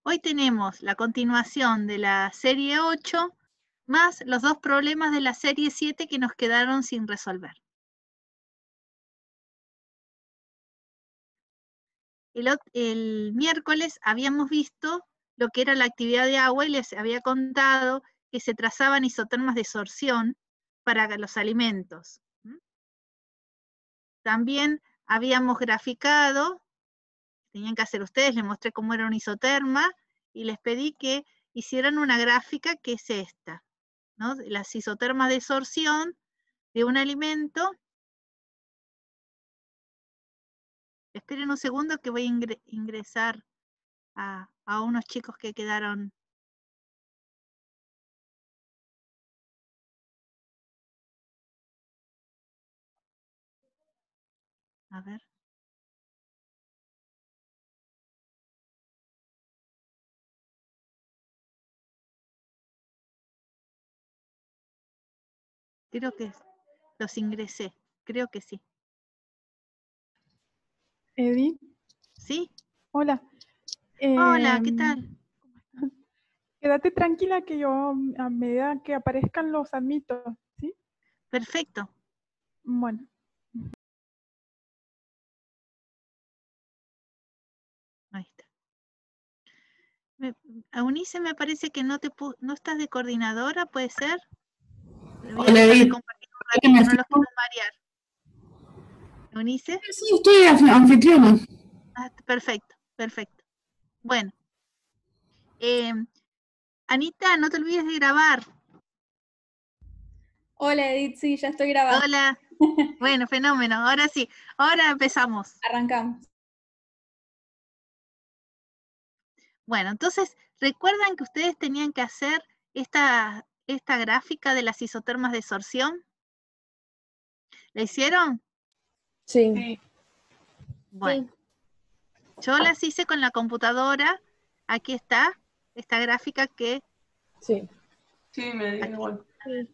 Hoy tenemos la continuación de la serie 8 más los dos problemas de la serie 7 que nos quedaron sin resolver. El miércoles habíamos visto lo que era la actividad de agua y les había contado que se trazaban isotermas de sorción para los alimentos. También habíamos graficado, tenían que hacer ustedes, les mostré cómo era un isoterma y les pedí que hicieran una gráfica que es esta, ¿no? Las isotermas de sorción de un alimento. Esperen un segundo que voy a ingresar a unos chicos que quedaron. A ver. Creo que los ingresé, creo que sí. Edith. ¿Sí? Hola. Hola, ¿qué tal? Quédate tranquila que yo a medida que aparezcan los admito, ¿sí? Perfecto. Bueno. Ahí está. Eunice, me parece que no estás de coordinadora, ¿puede ser? Voy a dejar de compartir un ratito, no los quiero marear. ¿Eunice? Sí, estoy anfitriona. Ah, perfecto, perfecto. Bueno. Anita, no te olvides de grabar. Hola Edith, sí, ya estoy grabando. Hola. Bueno, fenómeno. Ahora sí, ahora empezamos. Arrancamos. Bueno, entonces, ¿recuerdan que ustedes tenían que hacer esta gráfica de las isotermas de sorción? ¿La hicieron? Sí. Bueno, yo las hice con la computadora. Aquí está, esta gráfica que... Sí. Sí, me dio igual.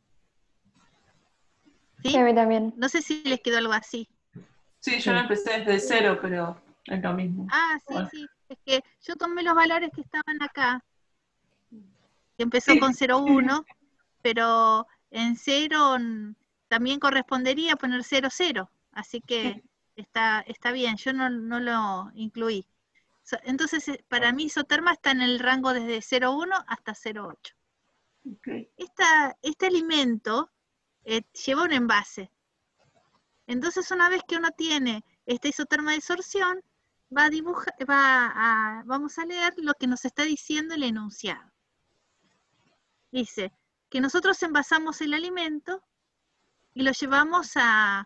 ¿Sí? Sí, a mí también. No sé si les quedó algo así. Sí, yo lo empecé desde cero, pero es lo mismo. Ah, sí, Bueno. sí. Es que yo tomé los valores que estaban acá, que empezó con 0,1, pero en 0 también correspondería poner 0,0. Así que está bien, yo no lo incluí. Entonces, para mí isoterma está en el rango desde 0,1 hasta 0,8. Okay. Este alimento lleva un envase. Entonces, una vez que uno tiene esta isoterma de sorción, vamos a leer lo que nos está diciendo el enunciado. Dice que nosotros envasamos el alimento y lo llevamos a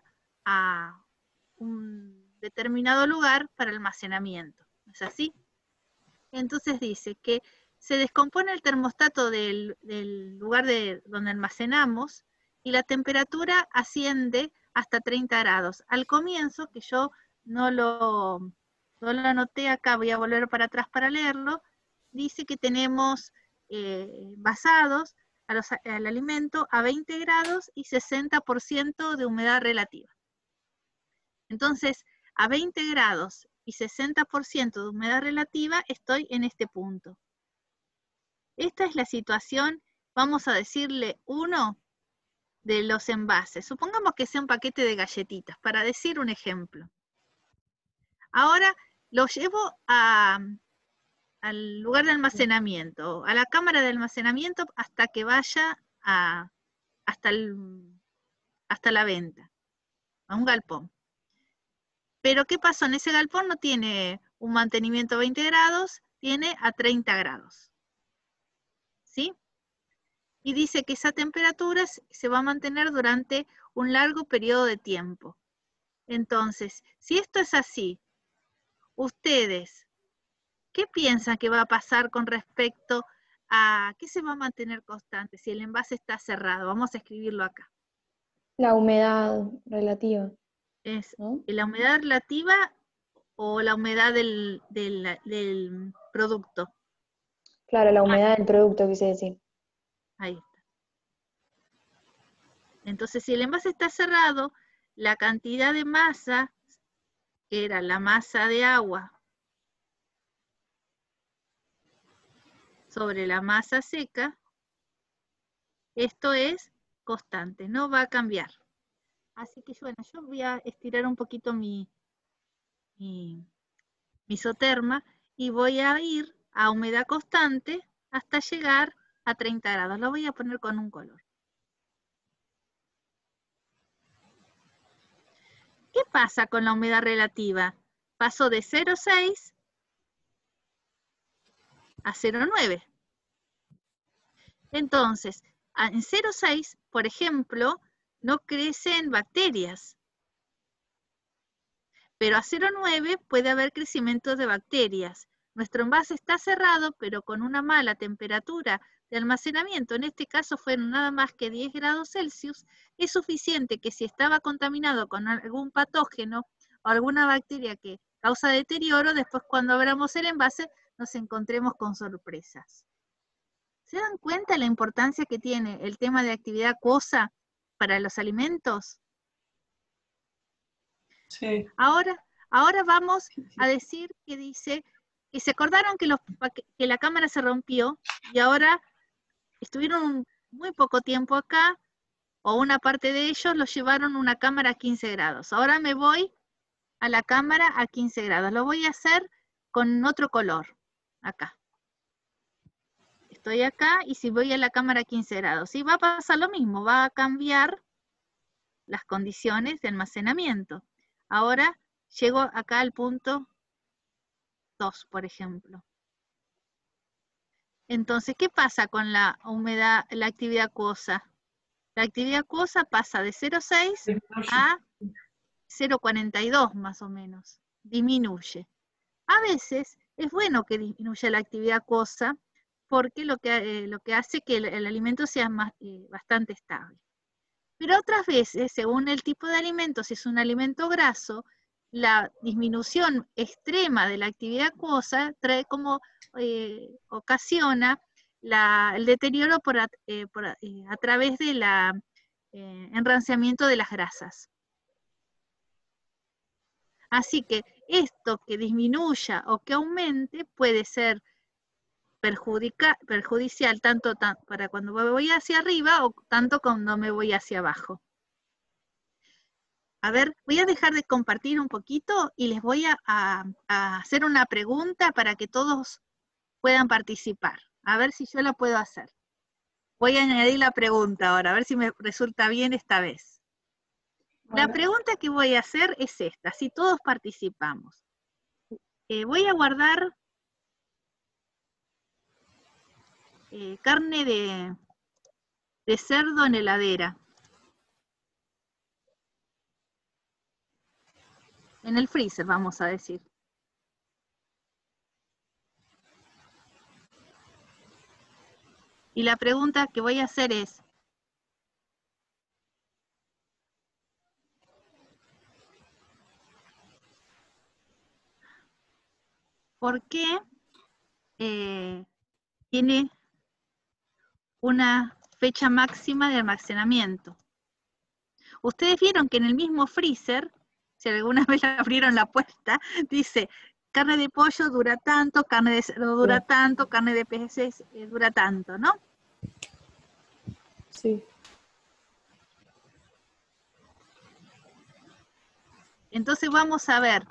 un determinado lugar para almacenamiento. ¿Es así? Entonces dice que se descompone el termostato del lugar donde almacenamos y la temperatura asciende hasta 30 grados. Al comienzo, que yo no lo anoté acá, voy a volver para atrás para leerlo, dice que tenemos basados al alimento a 20 grados y 60% de humedad relativa. Entonces, a 20 grados y 60% de humedad relativa, estoy en este punto. Esta es la situación, vamos a decirle 1 de los envases. Supongamos que sea un paquete de galletitas, para decir un ejemplo. Ahora lo llevo al lugar de almacenamiento, a la cámara de almacenamiento hasta que vaya hasta la venta, a un galpón. Pero ¿qué pasó? En ese galpón no tiene un mantenimiento a 20 grados, tiene a 30 grados. ¿Sí? Y dice que esa temperatura se va a mantener durante un largo periodo de tiempo. Entonces, si esto es así, ustedes, ¿qué piensan que va a pasar con respecto a qué se va a mantener constante si el envase está cerrado? Vamos a escribirlo acá. La humedad relativa. ¿Es ¿no? la humedad relativa o la humedad del producto? Claro, la humedad del producto, quise decir. Ahí está. Entonces, si el envase está cerrado, la cantidad de masa, que era la masa de agua, sobre la masa seca, esto es constante, no va a cambiar. Así que bueno, yo voy a estirar un poquito mi isoterma y voy a ir a humedad constante hasta llegar a 30 grados. Lo voy a poner con un color. ¿Qué pasa con la humedad relativa? Pasó de 0,6 a 0,9. Entonces, en 0,6, por ejemplo, no crecen bacterias. Pero a 0,9 puede haber crecimiento de bacterias. Nuestro envase está cerrado, pero con una mala temperatura de almacenamiento, en este caso fueron nada más que 10 grados Celsius, es suficiente que si estaba contaminado con algún patógeno o alguna bacteria que causa deterioro, después cuando abramos el envase nos encontremos con sorpresas. ¿Se dan cuenta la importancia que tiene el tema de actividad acuosa para los alimentos? Sí. Ahora vamos a decir que dice que se acordaron que la cámara se rompió y ahora estuvieron muy poco tiempo acá, o una parte de ellos los llevaron a una cámara a 15 grados. Ahora me voy a la cámara a 15 grados. Lo voy a hacer con otro color, acá. Estoy acá y si voy a la cámara a 15 grados, sí, va a pasar lo mismo, va a cambiar las condiciones de almacenamiento. Ahora llego acá al punto 2, por ejemplo. Entonces, ¿qué pasa con la humedad, la actividad acuosa? La actividad acuosa pasa de 0,6 a 0,42 más o menos. Disminuye. A veces es bueno que disminuya la actividad acuosa porque lo que hace que el alimento sea bastante estable. Pero otras veces, según el tipo de alimento, si es un alimento graso, la disminución extrema de la actividad acuosa trae como, ocasiona el deterioro a través del enranciamiento de las grasas. Así que esto que disminuya o que aumente puede ser perjudicial tanto para cuando me voy hacia arriba o tanto cuando me voy hacia abajo. A ver, voy a dejar de compartir un poquito y les voy a hacer una pregunta para que todos puedan participar. A ver si yo la puedo hacer. Voy a añadir la pregunta ahora, a ver si me resulta bien esta vez. La pregunta que voy a hacer es esta, si todos participamos. Voy a guardar carne de cerdo en heladera. En el freezer, vamos a decir. Y la pregunta que voy a hacer es, ¿por qué tiene una fecha máxima de almacenamiento? Ustedes vieron que en el mismo freezer, si alguna vez abrieron la puerta, dice, carne de pollo dura tanto, carne de cerdo dura tanto, carne de peces dura tanto, ¿no? Sí. Entonces vamos a ver.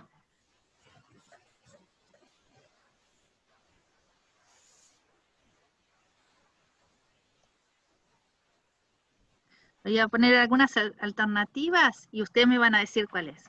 Voy a poner algunas alternativas y ustedes me van a decir cuál es.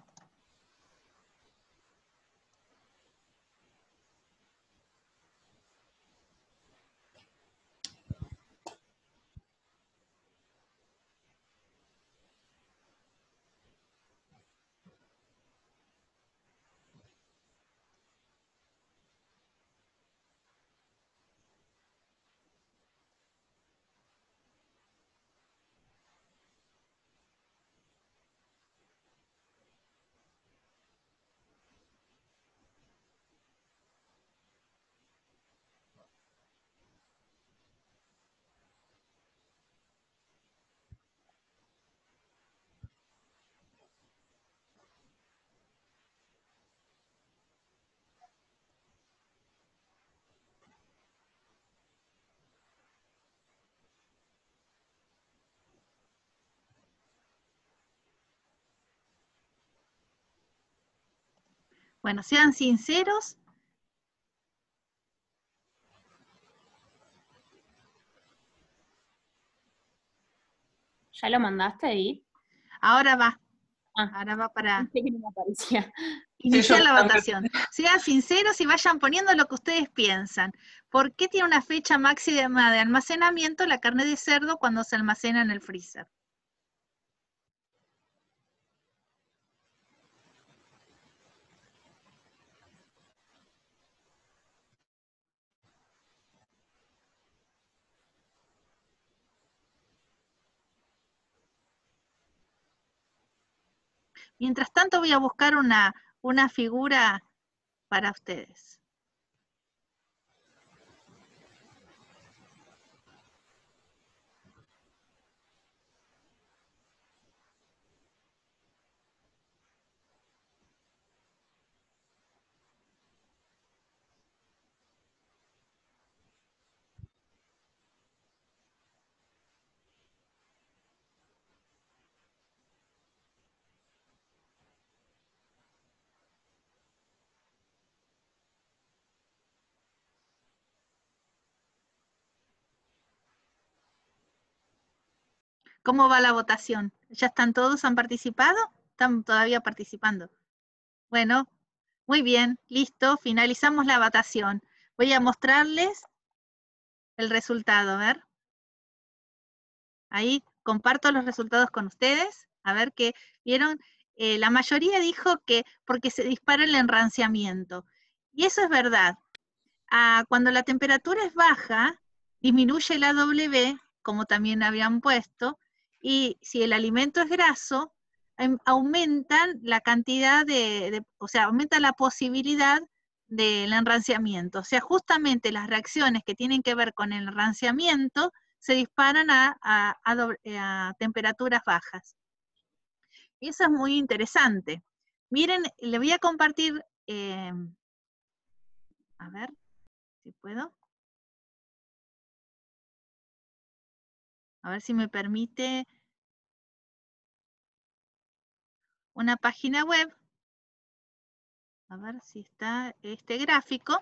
Bueno, sean sinceros. ¿Ya lo mandaste, Edith? Ahora va. Ah, Ahora va para pensé que no me aparecía. iniciar yo la también. votación. Sean sinceros y vayan poniendo lo que ustedes piensan. ¿Por qué tiene una fecha máxima de almacenamiento la carne de cerdo cuando se almacena en el freezer? Mientras tanto voy a buscar una figura para ustedes. ¿Cómo va la votación? ¿Ya están todos? ¿Han participado? ¿Están todavía participando? Bueno, muy bien, listo, finalizamos la votación. Voy a mostrarles el resultado, a ver. Ahí comparto los resultados con ustedes, a ver qué vieron. La mayoría dijo que porque se dispara el enranciamiento. Y eso es verdad. Cuando la temperatura es baja, disminuye la AW, como también habían puesto, y si el alimento es graso, aumentan la cantidad o sea, aumenta la posibilidad del enranciamiento. O sea, justamente las reacciones que tienen que ver con el enranciamiento se disparan a temperaturas bajas. Y eso es muy interesante. Miren, le voy a compartir, a ver si puedo. A ver si me permite una página web. A ver si está este gráfico.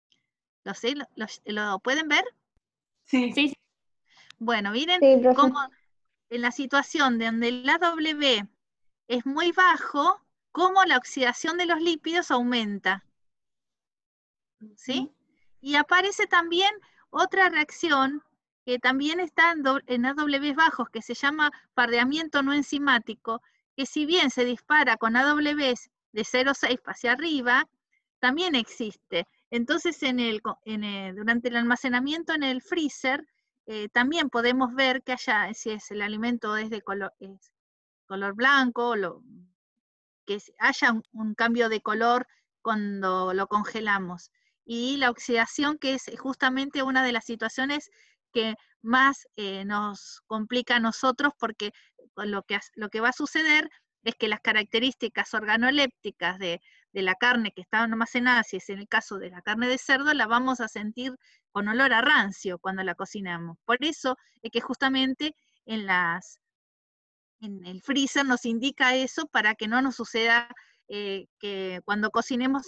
¿Lo pueden ver? Sí. Sí, Bueno, miren Sí, profe. cómo en la situación donde el AW es muy bajo, cómo la oxidación de los lípidos aumenta. ¿Sí? Y aparece también otra reacción que también está en AWs bajos, que se llama pardeamiento no enzimático, que si bien se dispara con AWs de 0,6 hacia arriba, también existe. Entonces, durante el almacenamiento en el freezer, también podemos ver que si el alimento es de color blanco, que haya un cambio de color cuando lo congelamos. Y la oxidación, que es justamente una de las situaciones que más nos complica a nosotros, porque lo que va a suceder es que las características organolépticas de la carne que está almacenada, si es en el caso de la carne de cerdo, la vamos a sentir con olor a rancio cuando la cocinamos. Por eso es que justamente en el freezer nos indica eso para que no nos suceda que cuando cocinemos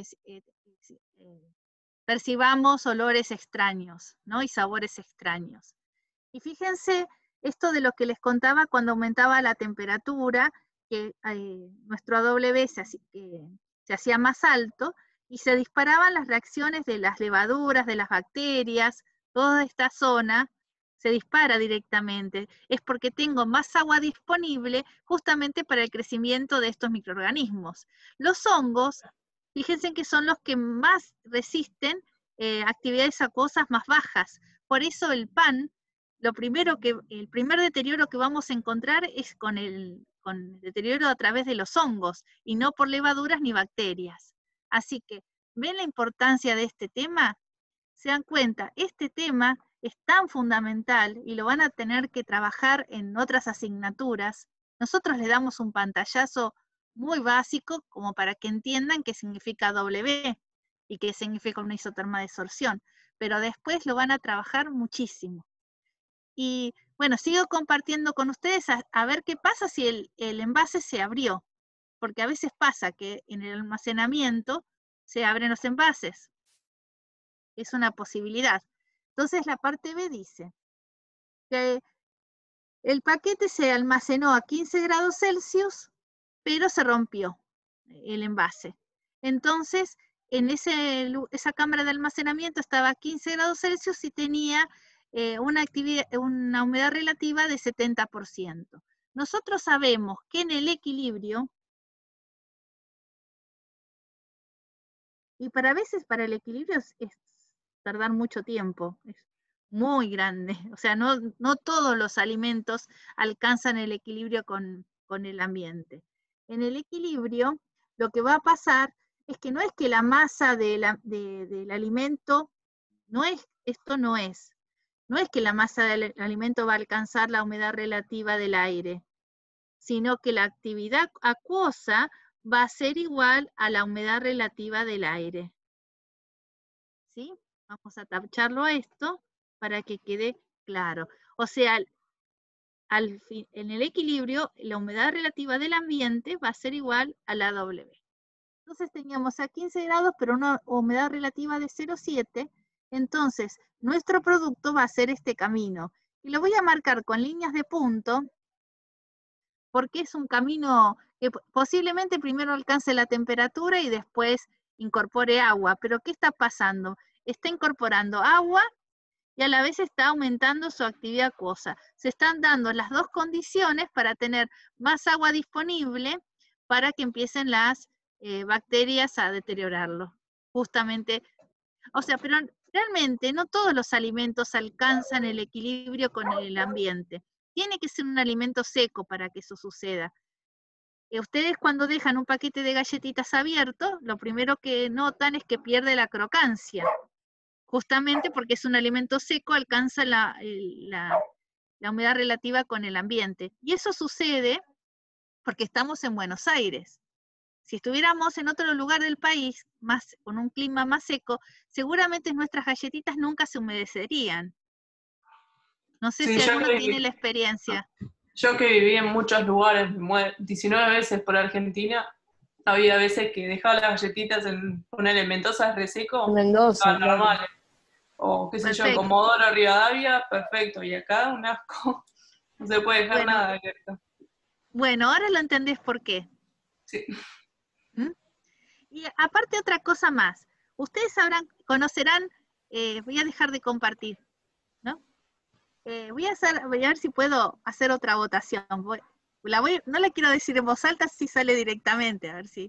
percibamos olores extraños, ¿no? Y sabores extraños. Y fíjense esto de lo que les contaba cuando aumentaba la temperatura, que nuestro AW se hacía más alto y se disparaban las reacciones de las levaduras, de las bacterias, toda esta zona se dispara directamente. Es porque tengo más agua disponible justamente para el crecimiento de estos microorganismos. Los hongos, fíjense que son los que más resisten actividades acuosas más bajas. Por eso el pan, el primer deterioro que vamos a encontrar es con el deterioro a través de los hongos, y no por levaduras ni bacterias. Así que, ¿ven la importancia de este tema? Se dan cuenta, este tema es tan fundamental y lo van a tener que trabajar en otras asignaturas. Nosotros les damos un pantallazo muy básico como para que entiendan qué significa W y qué significa una isoterma de sorción, pero después lo van a trabajar muchísimo. Y bueno, sigo compartiendo con ustedes a ver qué pasa si el envase se abrió. porque a veces pasa que en el almacenamiento se abren los envases. Es una posibilidad. Entonces la parte B dice que el paquete se almacenó a 15 grados Celsius, pero se rompió el envase. Entonces, en esa cámara de almacenamiento estaba a 15 grados Celsius y tenía una humedad relativa de 70%. Nosotros sabemos que en el equilibrio, y a veces para el equilibrio es tardar mucho tiempo, es muy grande, o sea, no todos los alimentos alcanzan el equilibrio con el ambiente. En el equilibrio, lo que va a pasar es que no es que la masa del alimento, no es que la masa del alimento va a alcanzar la humedad relativa del aire, sino que la actividad acuosa va a ser igual a la humedad relativa del aire. ¿Sí? Vamos a tacharlo a esto para que quede claro. O sea, en el equilibrio, la humedad relativa del ambiente va a ser igual a la W. Entonces teníamos a 15 grados, pero una humedad relativa de 0,7. Entonces, nuestro producto va a ser este camino. Y lo voy a marcar con líneas de punto, porque es un camino que posiblemente primero alcance la temperatura y después incorpore agua. Pero ¿qué está pasando? Está incorporando agua y a la vez está aumentando su actividad acuosa. Se están dando las dos condiciones para tener más agua disponible para que empiecen las bacterias a deteriorarlo. Justamente, o sea, pero realmente no todos los alimentos alcanzan el equilibrio con el ambiente. Tiene que ser un alimento seco para que eso suceda. Ustedes cuando dejan un paquete de galletitas abierto, lo primero que notan es que pierde la crocancia. Justamente porque es un alimento seco, alcanza la humedad relativa con el ambiente. Y eso sucede porque estamos en Buenos Aires. Si estuviéramos en otro lugar del país, con un clima más seco, seguramente nuestras galletitas nunca se humedecerían. No sé Sí, si alguno tiene la experiencia. Yo que viví en muchos lugares, 19 veces por Argentina, había veces que dejaba las galletitas en Mendoza es reseco, Mendoza, estaban claro. normales. O qué sé yo, en Perfecto. Comodoro Rivadavia, perfecto. Y acá un asco, no se puede dejar Bueno. nada abierto. Bueno, ahora lo entendés por qué. Sí. ¿Mm? Y aparte otra cosa más. Ustedes conocerán, voy a dejar de compartir, ¿no? Voy a ver si puedo hacer otra votación. No la quiero decir en voz alta, si sale directamente, a ver si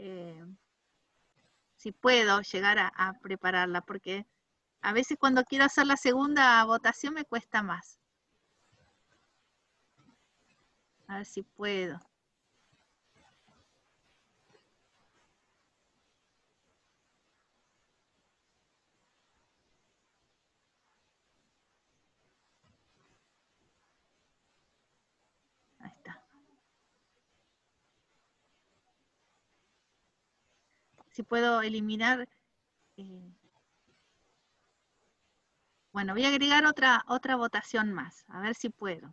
puedo llegar a prepararla, porque a veces cuando quiero hacer la segunda votación me cuesta más. A ver si puedo. Ahí está. Si puedo eliminar. Bueno, voy a agregar otra votación más, a ver si puedo.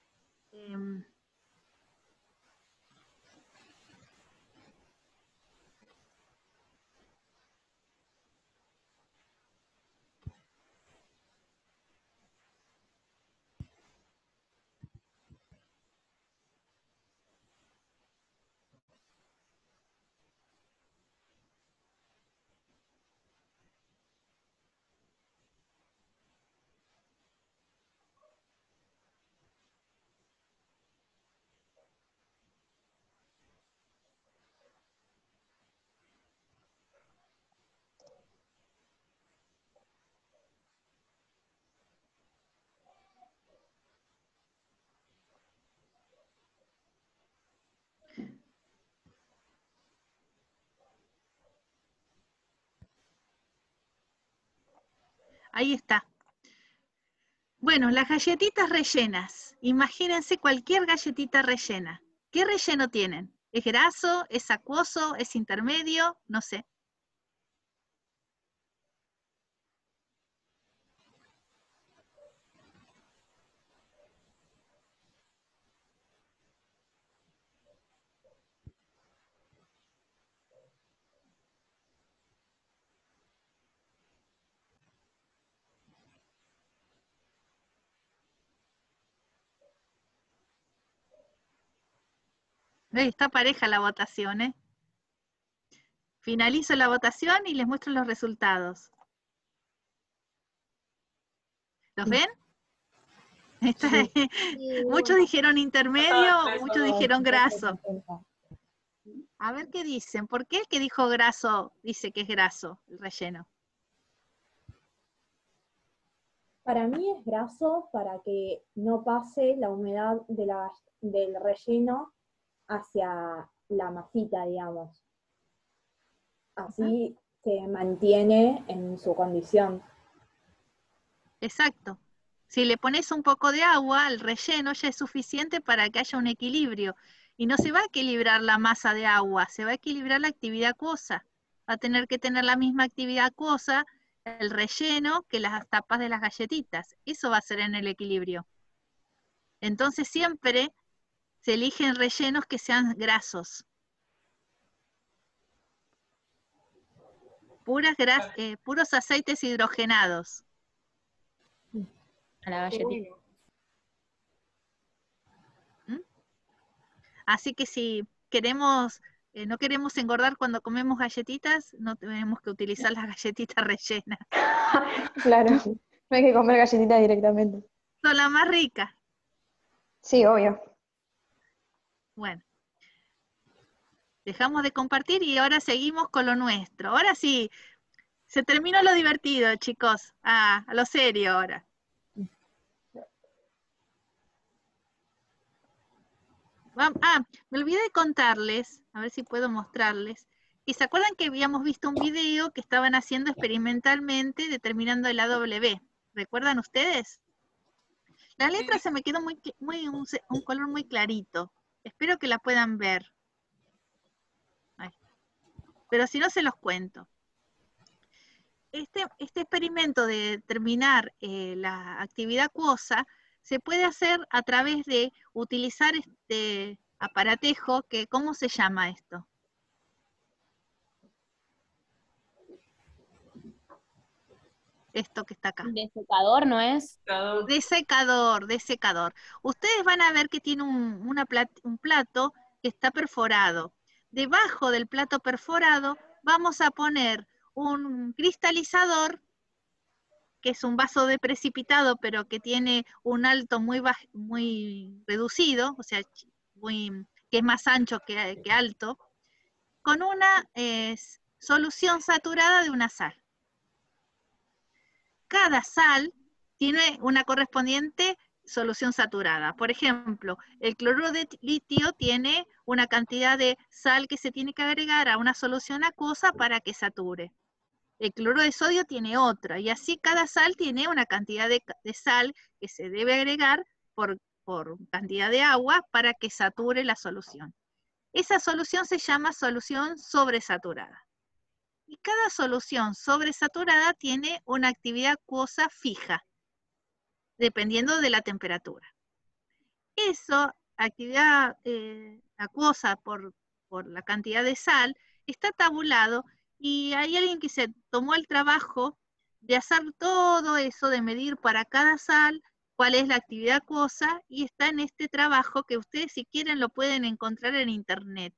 Ahí está. Bueno, las galletitas rellenas. Imagínense cualquier galletita rellena. ¿Qué relleno tienen? ¿Es graso? ¿Es acuoso? ¿Es intermedio? No sé. Está pareja la votación, ¿eh? Finalizo la votación y les muestro los resultados. ¿Los ven? Muchos dijeron intermedio, muchos dijeron graso. A ver qué dicen. ¿Por qué el que dijo graso dice que es graso el relleno? Para mí es graso para que no pase la humedad del relleno hacia la masita, digamos. Así se mantiene en su condición. Exacto. Si le pones un poco de agua al relleno ya es suficiente para que haya un equilibrio. Y no se va a equilibrar la masa de agua, se va a equilibrar la actividad acuosa. Va a tener que tener la misma actividad acuosa el relleno que las tapas de las galletitas. Eso va a ser en el equilibrio. Entonces siempre se eligen rellenos que sean grasos. Puros aceites hidrogenados. A la galletita. Así que si queremos, no queremos engordar cuando comemos galletitas, no tenemos que utilizar las galletitas rellenas. Claro, no hay que comer galletitas directamente. Son las más ricas. Sí, obvio. Bueno. Dejamos de compartir y ahora seguimos con lo nuestro. Ahora sí, se terminó lo divertido, chicos. A lo serio ahora. Me olvidé de contarles, a ver si puedo mostrarles, y se acuerdan que habíamos visto un video que estaban haciendo experimentalmente determinando la W. ¿Recuerdan ustedes? La letra se me quedó un color muy clarito. Espero que la puedan ver. Pero si no se los cuento. Este experimento de determinar la actividad acuosa se puede hacer a través de utilizar este aparatejo que, ¿cómo se llama esto? Esto que está acá. ¿Desecador no es? Desecador. Ustedes van a ver que tiene un plato que está perforado. Debajo del plato perforado vamos a poner un cristalizador, que es un vaso de precipitado, pero que tiene un alto muy reducido, o sea, que es más ancho que alto, con una solución saturada de una sal. Cada sal tiene una correspondiente solución saturada. Por ejemplo, el cloruro de litio tiene una cantidad de sal que se tiene que agregar a una solución acuosa para que sature. El cloruro de sodio tiene otra, y así cada sal tiene una cantidad de sal que se debe agregar por cantidad de agua para que sature la solución. Esa solución se llama solución sobresaturada. Y cada solución sobresaturada tiene una actividad acuosa fija, dependiendo de la temperatura. Eso, actividad acuosa por la cantidad de sal, está tabulado. Y hay alguien que se tomó el trabajo de hacer todo eso, de medir para cada sal cuál es la actividad acuosa, y está en este trabajo que ustedes si quieren lo pueden encontrar en internet.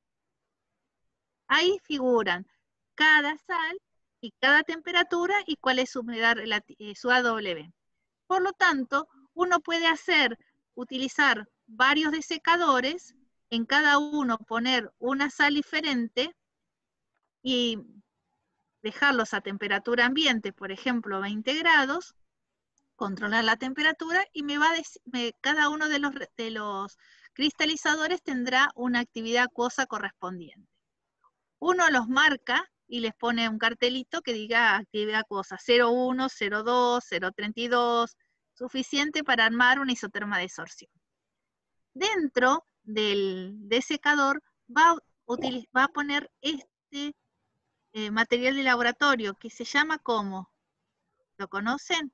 Ahí figuran cada sal y cada temperatura y cuál es su humedad, su AW. Por lo tanto, uno puede utilizar varios desecadores, en cada uno poner una sal diferente, y dejarlos a temperatura ambiente, por ejemplo 20 grados, controlar la temperatura y cada uno de los cristalizadores tendrá una actividad acuosa correspondiente. Uno los marca y les pone un cartelito que diga actividad acuosa 0,1, 0,2, 0,32, suficiente para armar una isoterma de sorción. Dentro del desecador va a poner este material de laboratorio, que se llama ¿cómo? ¿Lo conocen?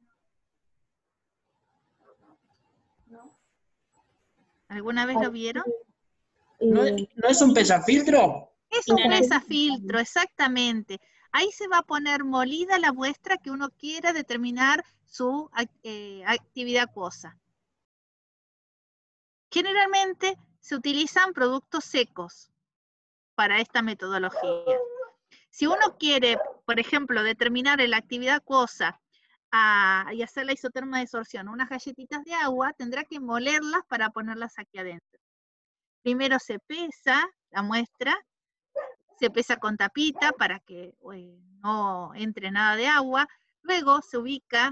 ¿No? ¿Alguna vez lo vieron? ¿No es un pesafiltro? Es un pesafiltro, exactamente. Ahí se va a poner molida la muestra que uno quiera determinar su actividad acuosa. Generalmente se utilizan productos secos para esta metodología. Si uno quiere, por ejemplo, determinar la actividad acuosa y hacer la isoterma de sorción, unas galletitas de agua, tendrá que molerlas para ponerlas aquí adentro. Primero se pesa la muestra, se pesa con tapita para que no entre nada de agua, luego se ubica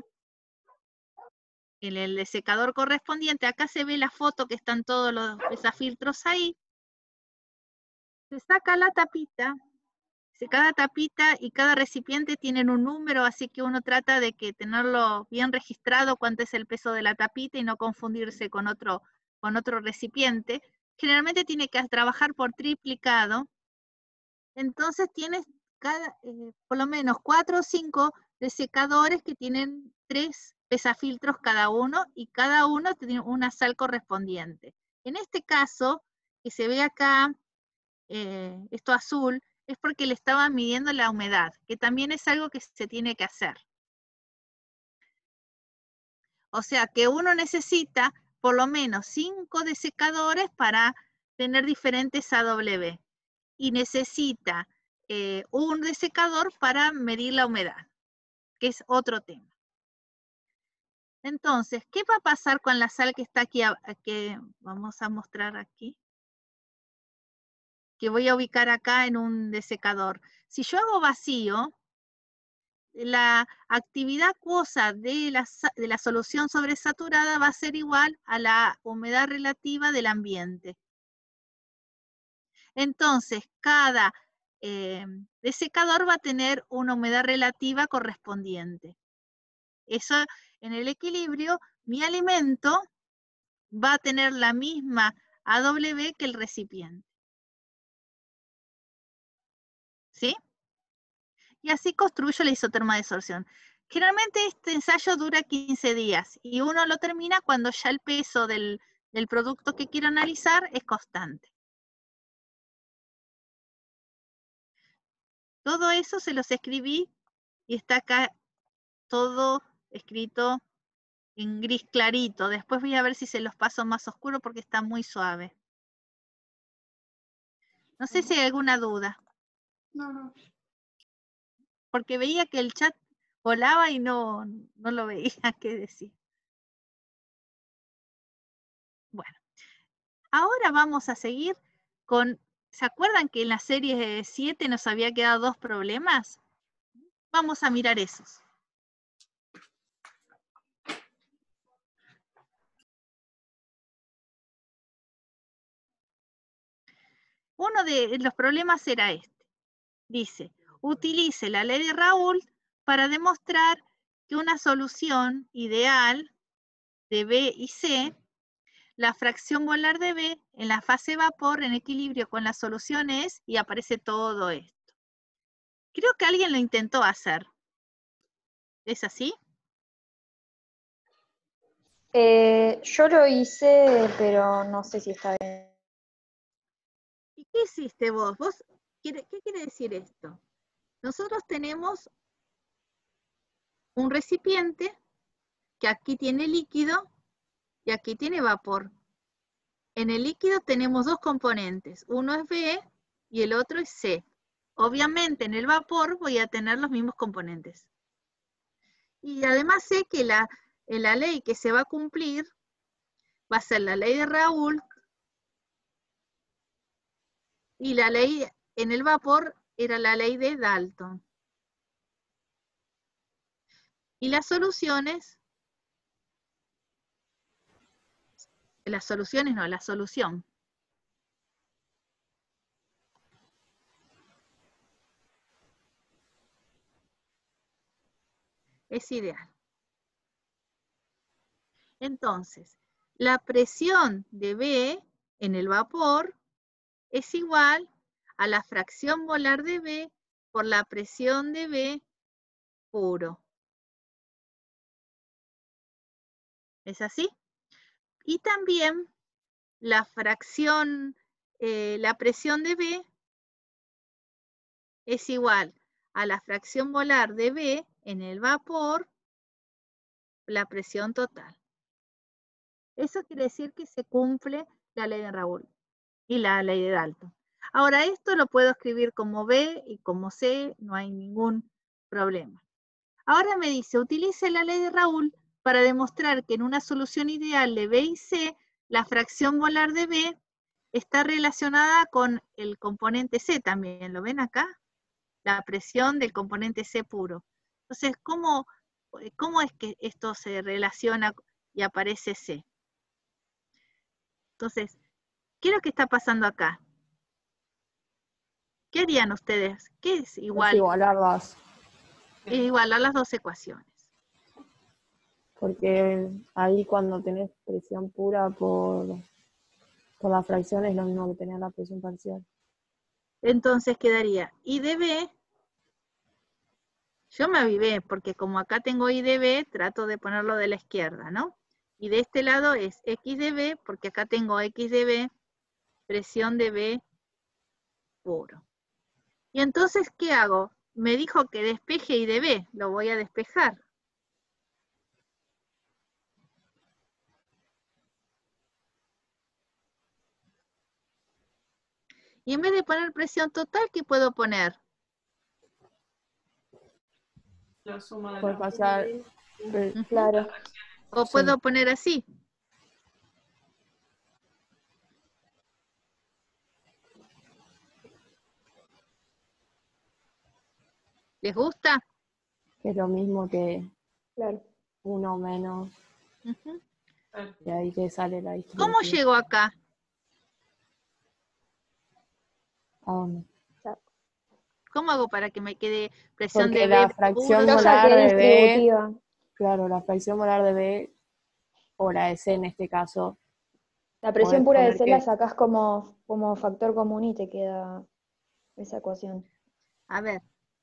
en el desecador correspondiente. Acá se ve la foto que están todos los pesafiltros ahí. Se saca la tapita. Cada tapita y cada recipiente tienen un número, así que uno trata de que tenerlo bien registrado cuánto es el peso de la tapita y no confundirse con otro recipiente. Generalmente tiene que trabajar por triplicado. Entonces tienes por lo menos 4 o 5 desecadores que tienen 3 pesafiltros cada uno y cada uno tiene una sal correspondiente. En este caso, que se ve acá, esto azul, es porque le estaban midiendo la humedad, que también es algo que se tiene que hacer. O sea que uno necesita por lo menos 5 desecadores para tener diferentes AW. Y necesita un desecador para medir la humedad, que es otro tema. Entonces, ¿qué va a pasar con la sal que está aquí, que vamos a mostrar aquí? Que voy a ubicar acá en un desecador. Si yo hago vacío, la actividad acuosa de la solución sobresaturada va a ser igual a la humedad relativa del ambiente. Entonces, cada desecador va a tener una humedad relativa correspondiente. Eso, en el equilibrio, mi alimento va a tener la misma AW que el recipiente. ¿Sí? Y así construyo la isoterma de sorción. Generalmente este ensayo dura 15 días y uno lo termina cuando ya el peso del producto que quiero analizar es constante. Todo eso se los escribí y está acá todo escrito en gris clarito. Después voy a ver si se los paso más oscuro porque está muy suave. No sé si hay alguna duda. No. Porque veía que el chat volaba y no lo veía qué decir. Bueno, ahora vamos a seguir con, ¿se acuerdan que en la serie 7 nos había quedado 2 problemas? Vamos a mirar esos. Uno de los problemas era este. Dice, utilice la ley de Raoult para demostrar que una solución ideal de B y C, la fracción molar de B en la fase vapor en equilibrio con la solución es, y aparece todo esto. Creo que alguien lo intentó hacer. ¿Es así? Yo lo hice, pero no sé si está bien. ¿Y qué hiciste vos? ¿Qué quiere decir esto? Nosotros tenemos un recipiente que aquí tiene líquido y aquí tiene vapor. En el líquido tenemos 2 componentes, uno es B y el otro es C. Obviamente en el vapor voy a tener los mismos componentes. Y además sé que la ley que se va a cumplir va a ser la ley de Raoult y la ley en el vapor era la ley de Dalton. Y las soluciones no, la solución. Es ideal. Entonces, la presión de B en el vapor es igual a la fracción molar de B por la presión de B puro. ¿Es así? Y también la fracción, la presión de B es igual a la fracción molar de B en el vapor, la presión total. Eso quiere decir que se cumple la ley de Raoult. y la ley de Dalton. Ahora esto lo puedo escribir como B y como C, no hay ningún problema. Ahora me dice, utilice la ley de Raoult para demostrar que en una solución ideal de B y C, la fracción molar de B está relacionada con el componente C también. ¿Lo ven acá? La presión del componente C puro. Entonces, ¿cómo es que esto se relaciona y aparece C? Entonces, ¿qué es lo que está pasando acá? ¿Qué harían ustedes? ¿Qué es igual? Es igualarlas. Igualar las dos ecuaciones. Porque ahí cuando tenés presión pura por la fracción es lo mismo que tener la presión parcial. Entonces quedaría I de B. Yo me avivé, porque como acá tengo I de B, trato de ponerlo de la izquierda, ¿no? Y de este lado es X de B, porque acá tengo X de B, presión de B puro. Y entonces, ¿qué hago? Me dijo que despeje I de B, lo voy a despejar. Y en vez de poner presión total, ¿qué puedo poner? La suma de Puedes pasar, Claro. O Sí. puedo poner así. ¿Les gusta? que es lo mismo que Claro. 1 menos, Ujú. y ahí te sale la distribución. ¿Cómo llego acá? ¿A dónde? ¿Cómo hago para que me quede presión Porque de la B fracción puro? Yo molar saqué de B, distributiva. claro, la fracción molar de B, o la de C en este caso, La presión podés pura de poner C que- la sacás como factor común y te queda esa ecuación. A ver.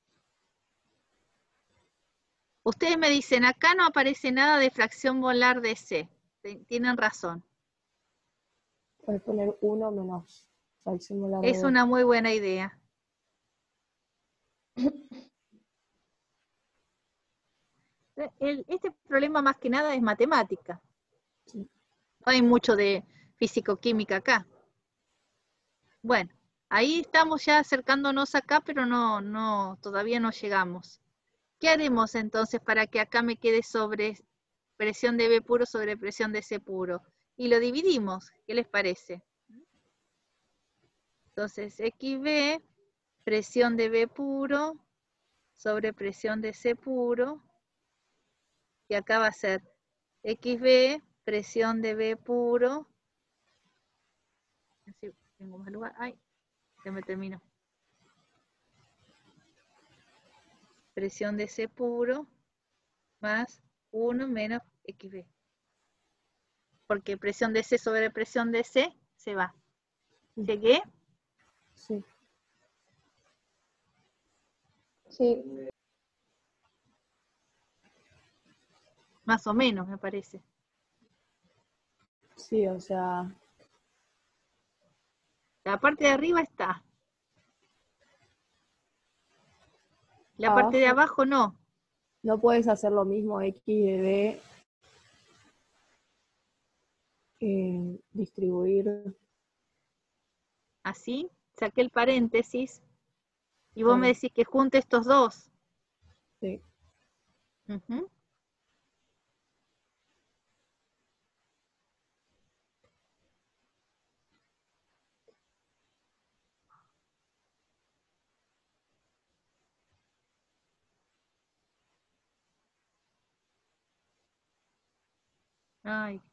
Ustedes me dicen, acá no aparece nada de fracción molar de C. Tienen razón. podés poner 1 menos fracción molar de Es B. una muy buena idea. Este problema más que nada es matemática. Sí. No hay mucho de físico-química acá. Bueno, ahí estamos ya acercándonos acá, pero todavía no llegamos. ¿Qué haremos entonces para que acá me quede sobre presión de B puro sobre presión de C puro? Y lo dividimos, ¿qué les parece? Entonces, XB, presión de B puro sobre presión de C puro, y acá va a ser XB, presión de B puro, así tengo más lugar, ay, se me terminó. Presión de C puro más 1 menos XB. Porque presión de C sobre presión de C se va. ¿Llegué? Sí. Sí. Más o menos, me parece. Sí, o sea, La parte de arriba está. La Abajo. parte de abajo no. no puedes hacer lo mismo X de B, distribuir. Así, saqué el paréntesis. Y vos Claro. me decís que junte estos dos. Sí. Ujú. Ay.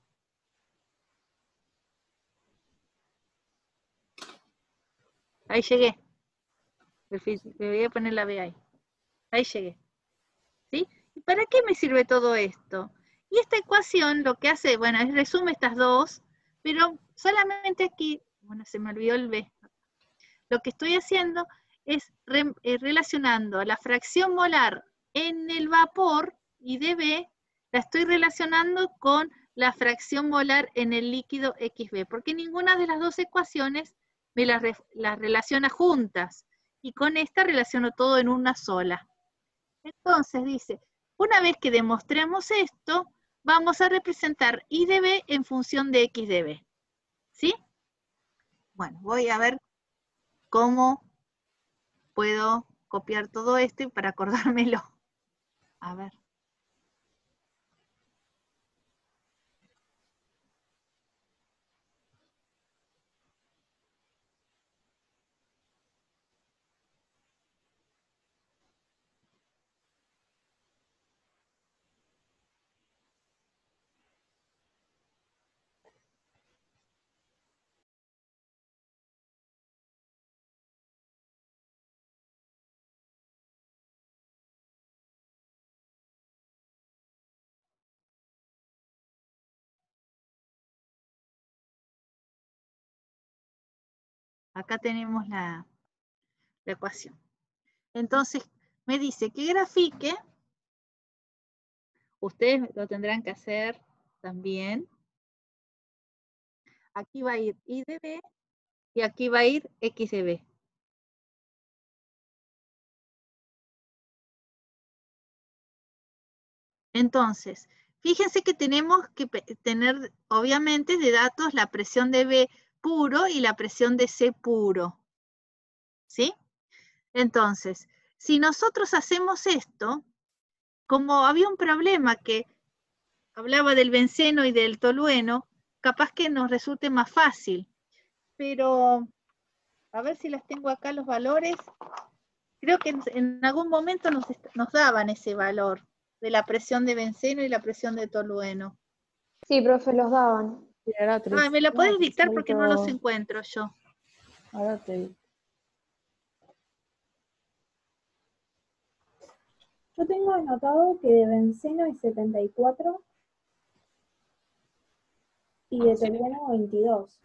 Ahí llegué. Me voy a poner la B ahí. Ahí llegué. ¿Sí? ¿Y para qué me sirve todo esto? Y esta ecuación lo que hace, bueno, es resume estas dos, pero solamente aquí, bueno, se me olvidó el B. Lo que estoy haciendo es relacionando la fracción molar en el vapor, I de B, la estoy relacionando con la fracción molar en el líquido XB, porque ninguna de las dos ecuaciones me las relaciona juntas, y con esta relaciono todo en una sola. Entonces dice, una vez que demostremos esto, vamos a representar I de B en función de X de B. ¿Sí? Bueno, voy a ver cómo puedo copiar todo esto y para acordármelo. A ver. Acá tenemos la ecuación. Entonces, me dice que grafique, ustedes lo tendrán que hacer también. Aquí va a ir y de b y aquí va a ir x de b. Entonces, fíjense que tenemos que tener, obviamente, de datos la presión de B puro y la presión de C puro. ¿Sí? Entonces, si nosotros hacemos esto, como había un problema que hablaba del benceno y del tolueno, capaz que nos resulte más fácil. Pero, a ver si las tengo acá los valores. Creo que en algún momento nos daban ese valor de la presión de benceno y la presión de tolueno. Sí, profe, los daban. Sí, era 3. Ay, ¿me lo podés dictar porque no los encuentro yo? Ahora te digo. Yo tengo anotado que de benceno es 74 y de tolueno 22.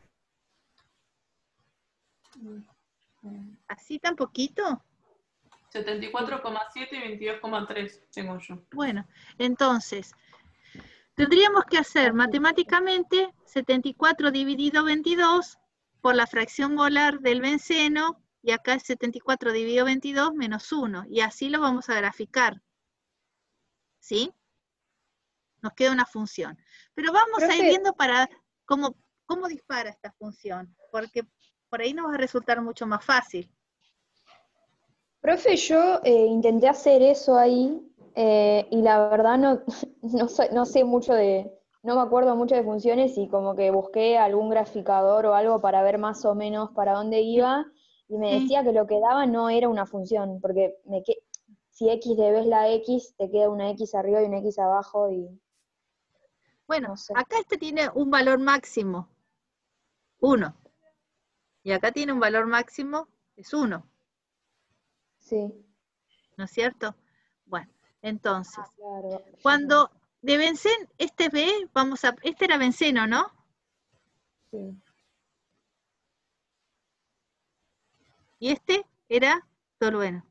¿Así tan poquito? 74,7 y 22,3 tengo yo. Bueno, entonces, tendríamos que hacer matemáticamente 74 dividido 22 por la fracción molar del benceno, y acá es 74 dividido 22 menos 1, y así lo vamos a graficar. ¿Sí? Nos queda una función. Pero vamos a ir viendo para cómo dispara esta función, porque por ahí nos va a resultar mucho más fácil. Profe, yo intenté hacer eso ahí y la verdad no sé mucho no me acuerdo mucho de funciones y como que busqué algún graficador o algo para ver más o menos para dónde iba y me decía que lo que daba no era una función, porque si x de b es la x, te queda una x arriba y una x abajo y... Bueno, no sé. acá este tiene un valor máximo, 1. Y acá tiene un valor máximo, es 1. Sí. ¿No es cierto? Bueno, entonces, Claro. cuando de benceno, este B, este era benceno, ¿no? Sí. Y este era tolueno.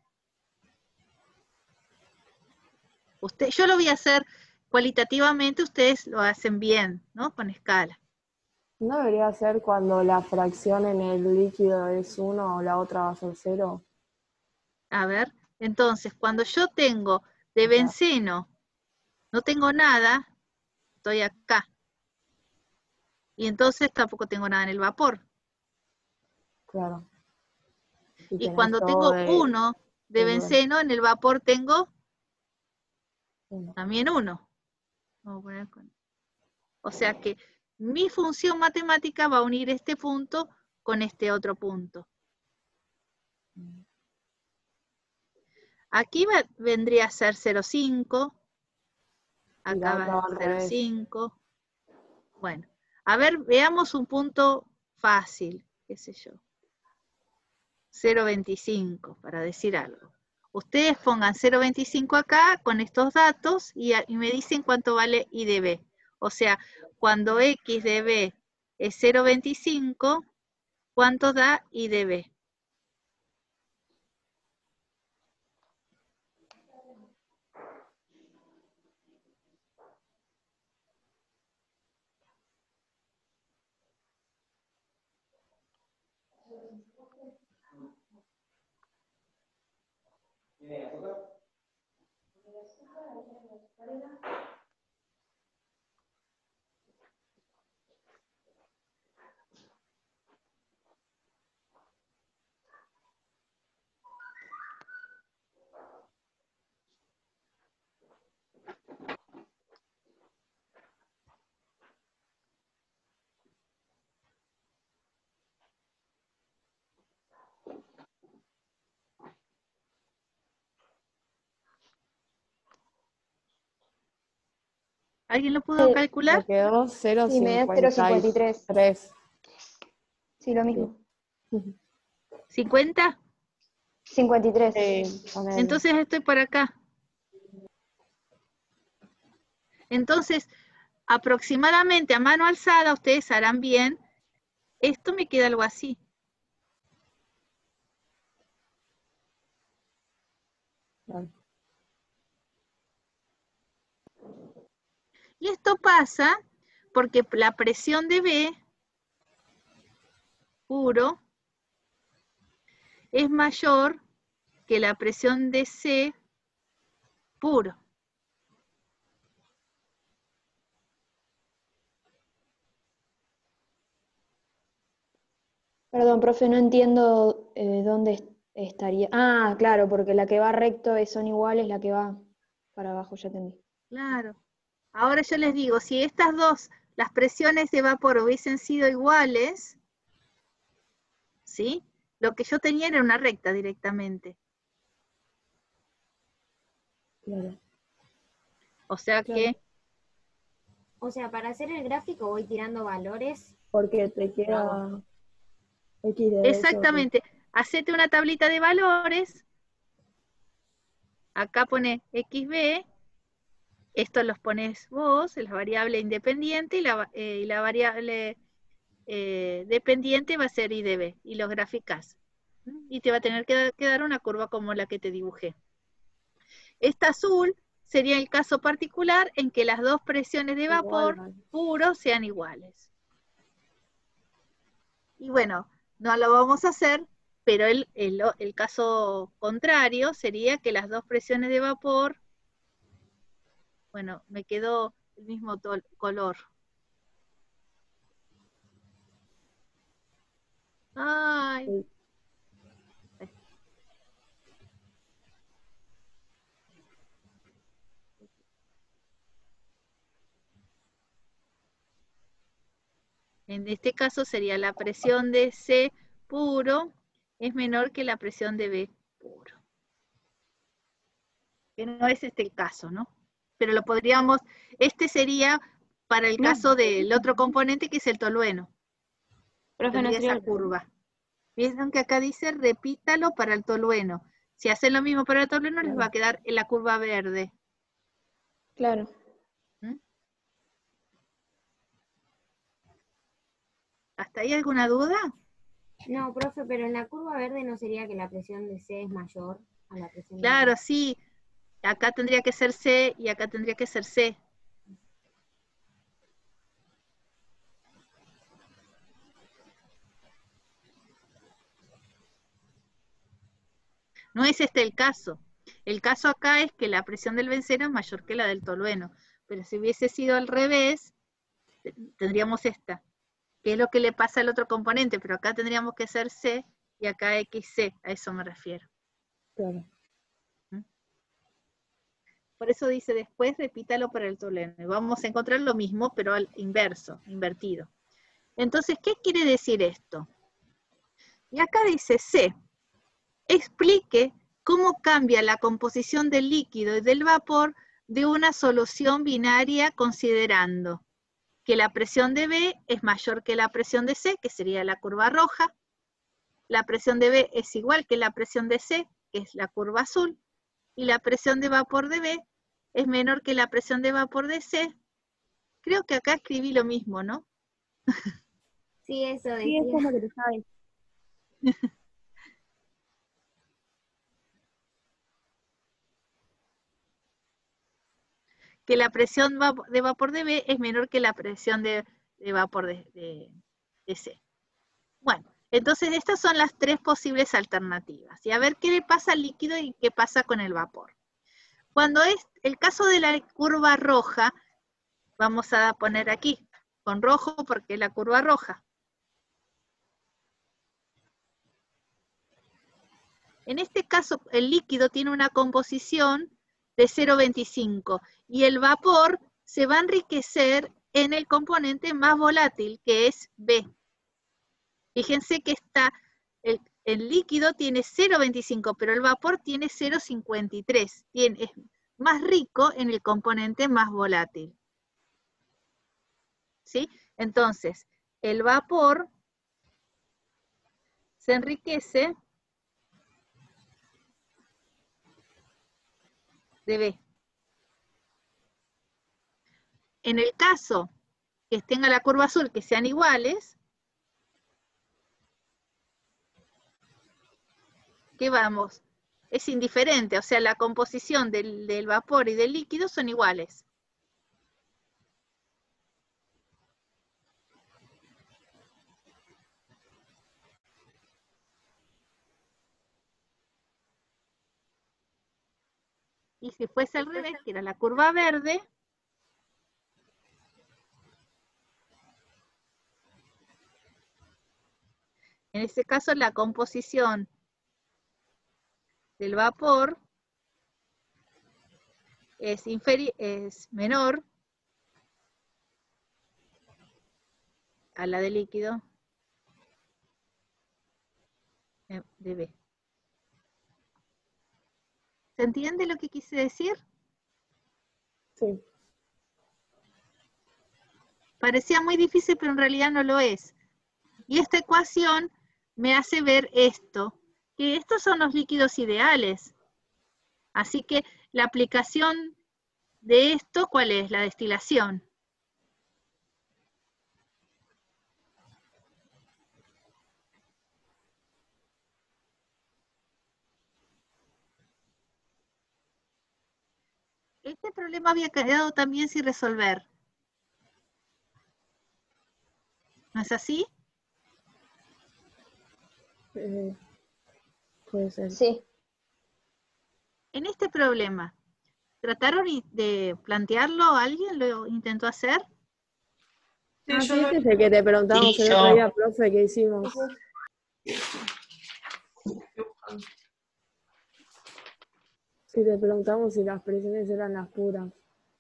Yo lo voy a hacer cualitativamente, ustedes lo hacen bien, ¿no? Con escala. ¿No debería ser cuando la fracción en el líquido es 1 o la otra va a ser 0? A ver, entonces, cuando yo tengo de benceno, no tengo nada, estoy acá. Y entonces tampoco tengo nada en el vapor. Claro. Y cuando tengo 1 de benceno, en el vapor tengo también 1. Vamos a poner o sea que mi función matemática va a unir este punto con este otro punto. Aquí vendría a ser 0,5. Acá va a ser 0,5. Bueno, a ver, veamos un punto fácil, qué sé yo. 0,25, para decir algo. Ustedes pongan 0,25 acá con estos datos y me dicen cuánto vale I de B. O sea, cuando X de B es 0,25, ¿cuánto da I de B? ¿Alguien lo pudo Sí. calcular? Me quedó Sí, me da 0,53. 0,53. Sí, lo mismo. ¿50? 53. Ponele. Entonces estoy por acá. Entonces, aproximadamente a mano alzada, ustedes harán bien. Esto me queda algo así. Claro. Y esto pasa porque la presión de B puro es mayor que la presión de C puro. Perdón, profe, no entiendo dónde estaría. Ah, claro, porque la que va recto son iguales, la que va para abajo, ya entendí. Claro. Ahora yo les digo, si estas dos, las presiones de vapor hubiesen sido iguales, ¿sí? Lo que yo tenía era una recta directamente. Claro. O sea que, O sea, para hacer el gráfico voy tirando valores. Porque te queda X de eso. exactamente, hacete una tablita de valores, acá pone XB, esto los pones vos, la variable independiente, y la variable dependiente va a ser IDB, y los graficás. Y te va a tener que dar una curva como la que te dibujé. Esta azul sería el caso particular en que las dos presiones de vapor puro sean iguales. Y bueno, no lo vamos a hacer, pero el caso contrario sería que las dos presiones de vapor, bueno, me quedó el mismo color. Ay. En este caso sería la presión de C puro es menor que la presión de B puro. Que no es este el caso, ¿no? Pero lo podríamos, este sería para el caso del otro componente que es el tolueno. Profe, no Tendría sería esa curva. Vieron que acá dice repítalo para el tolueno. Si hacen lo mismo para el tolueno, les va a quedar en la curva verde. Claro. ¿Hasta ahí alguna duda? No, profe, pero en la curva verde no sería que la presión de C es mayor a la presión de Claro, B. sí. Acá tendría que ser C y acá tendría que ser C. No es este el caso. El caso acá es que la presión del benceno es mayor que la del tolueno. Pero si hubiese sido al revés, tendríamos esta. Que es lo que le pasa al otro componente, pero acá tendríamos que ser C y acá XC, a eso me refiero. Claro. Por eso dice después, repítalo para el tolueno. Vamos a encontrar lo mismo, pero al inverso, invertido. Entonces, ¿qué quiere decir esto? Y acá dice C. Explique cómo cambia la composición del líquido y del vapor de una solución binaria considerando que la presión de B es mayor que la presión de C, que sería la curva roja, la presión de B es igual que la presión de C, que es la curva azul, y la presión de vapor de B es menor que la presión de vapor de C. Creo que acá escribí lo mismo, ¿no? Sí, eso decía. Sí, eso es lo que te sabes. Que la presión de vapor de B es menor que la presión de vapor de C. Bueno, entonces estas son las tres posibles alternativas. Y a ver qué le pasa al líquido y qué pasa con el vapor. Cuando es el caso de la curva roja, vamos a poner aquí, con rojo porque es la curva roja. En este caso, el líquido tiene una composición de 0,25 y el vapor se va a enriquecer en el componente más volátil, que es B. Fíjense que el líquido tiene 0,25, pero el vapor tiene 0,53. Es más rico en el componente más volátil. ¿sí? Entonces, el vapor se enriquece de B. En el caso que tenga la curva azul que sean iguales, ¿qué vamos? Es indiferente, o sea, la composición del vapor y del líquido son iguales. Y si fuese al revés, que era la curva verde, en este caso la composición del vapor es menor a la del líquido de B. ¿Se entiende lo que quise decir? Sí. Parecía muy difícil, pero en realidad no lo es. Y esta ecuación me hace ver esto, que estos son los líquidos ideales. Así que la aplicación de esto, ¿cuál es? La destilación. Este problema había quedado también sin resolver. ¿No es así? Puede ser. Sí. En este problema, ¿trataron de plantearlo? ¿Alguien lo intentó hacer? Sí, Ah, yo sí, lo- ese es el que te preguntamos Sí, el yo. otro día, profe, que hicimos. Sí, te preguntamos si las presiones eran las puras.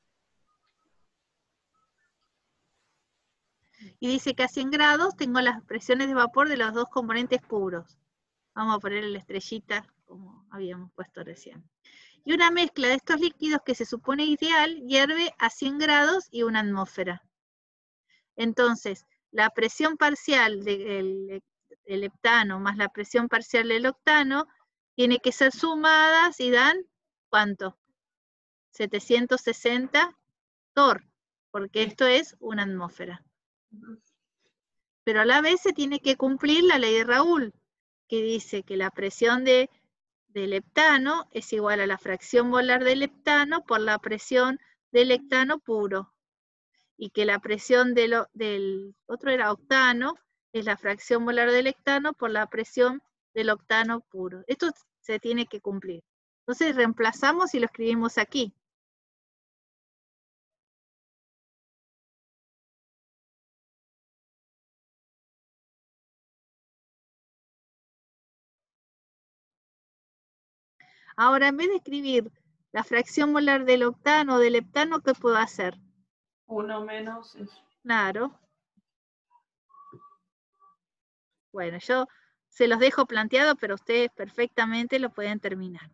Y dice que a 100 grados tengo las presiones de vapor de los dos componentes puros. Vamos a ponerle la estrellita como habíamos puesto recién. Y una mezcla de estos líquidos que se supone ideal hierve a 100 grados y una atmósfera. Entonces, la presión parcial del heptano más la presión parcial del octano tiene que ser sumadas y dan, ¿cuánto? 760 torr, porque esto es una atmósfera. Pero a la vez se tiene que cumplir la ley de Raoult, que dice que la presión del heptano es igual a la fracción molar del heptano por la presión del hectano puro. Y que la presión del otro era octano, es la fracción molar del hectano por la presión del octano puro. Esto se tiene que cumplir. Entonces reemplazamos y lo escribimos aquí. Ahora, en vez de escribir la fracción molar del octano o del heptano, ¿qué puedo hacer? 1 menos eso. Claro. Bueno, yo se los dejo planteado, pero ustedes perfectamente lo pueden terminar.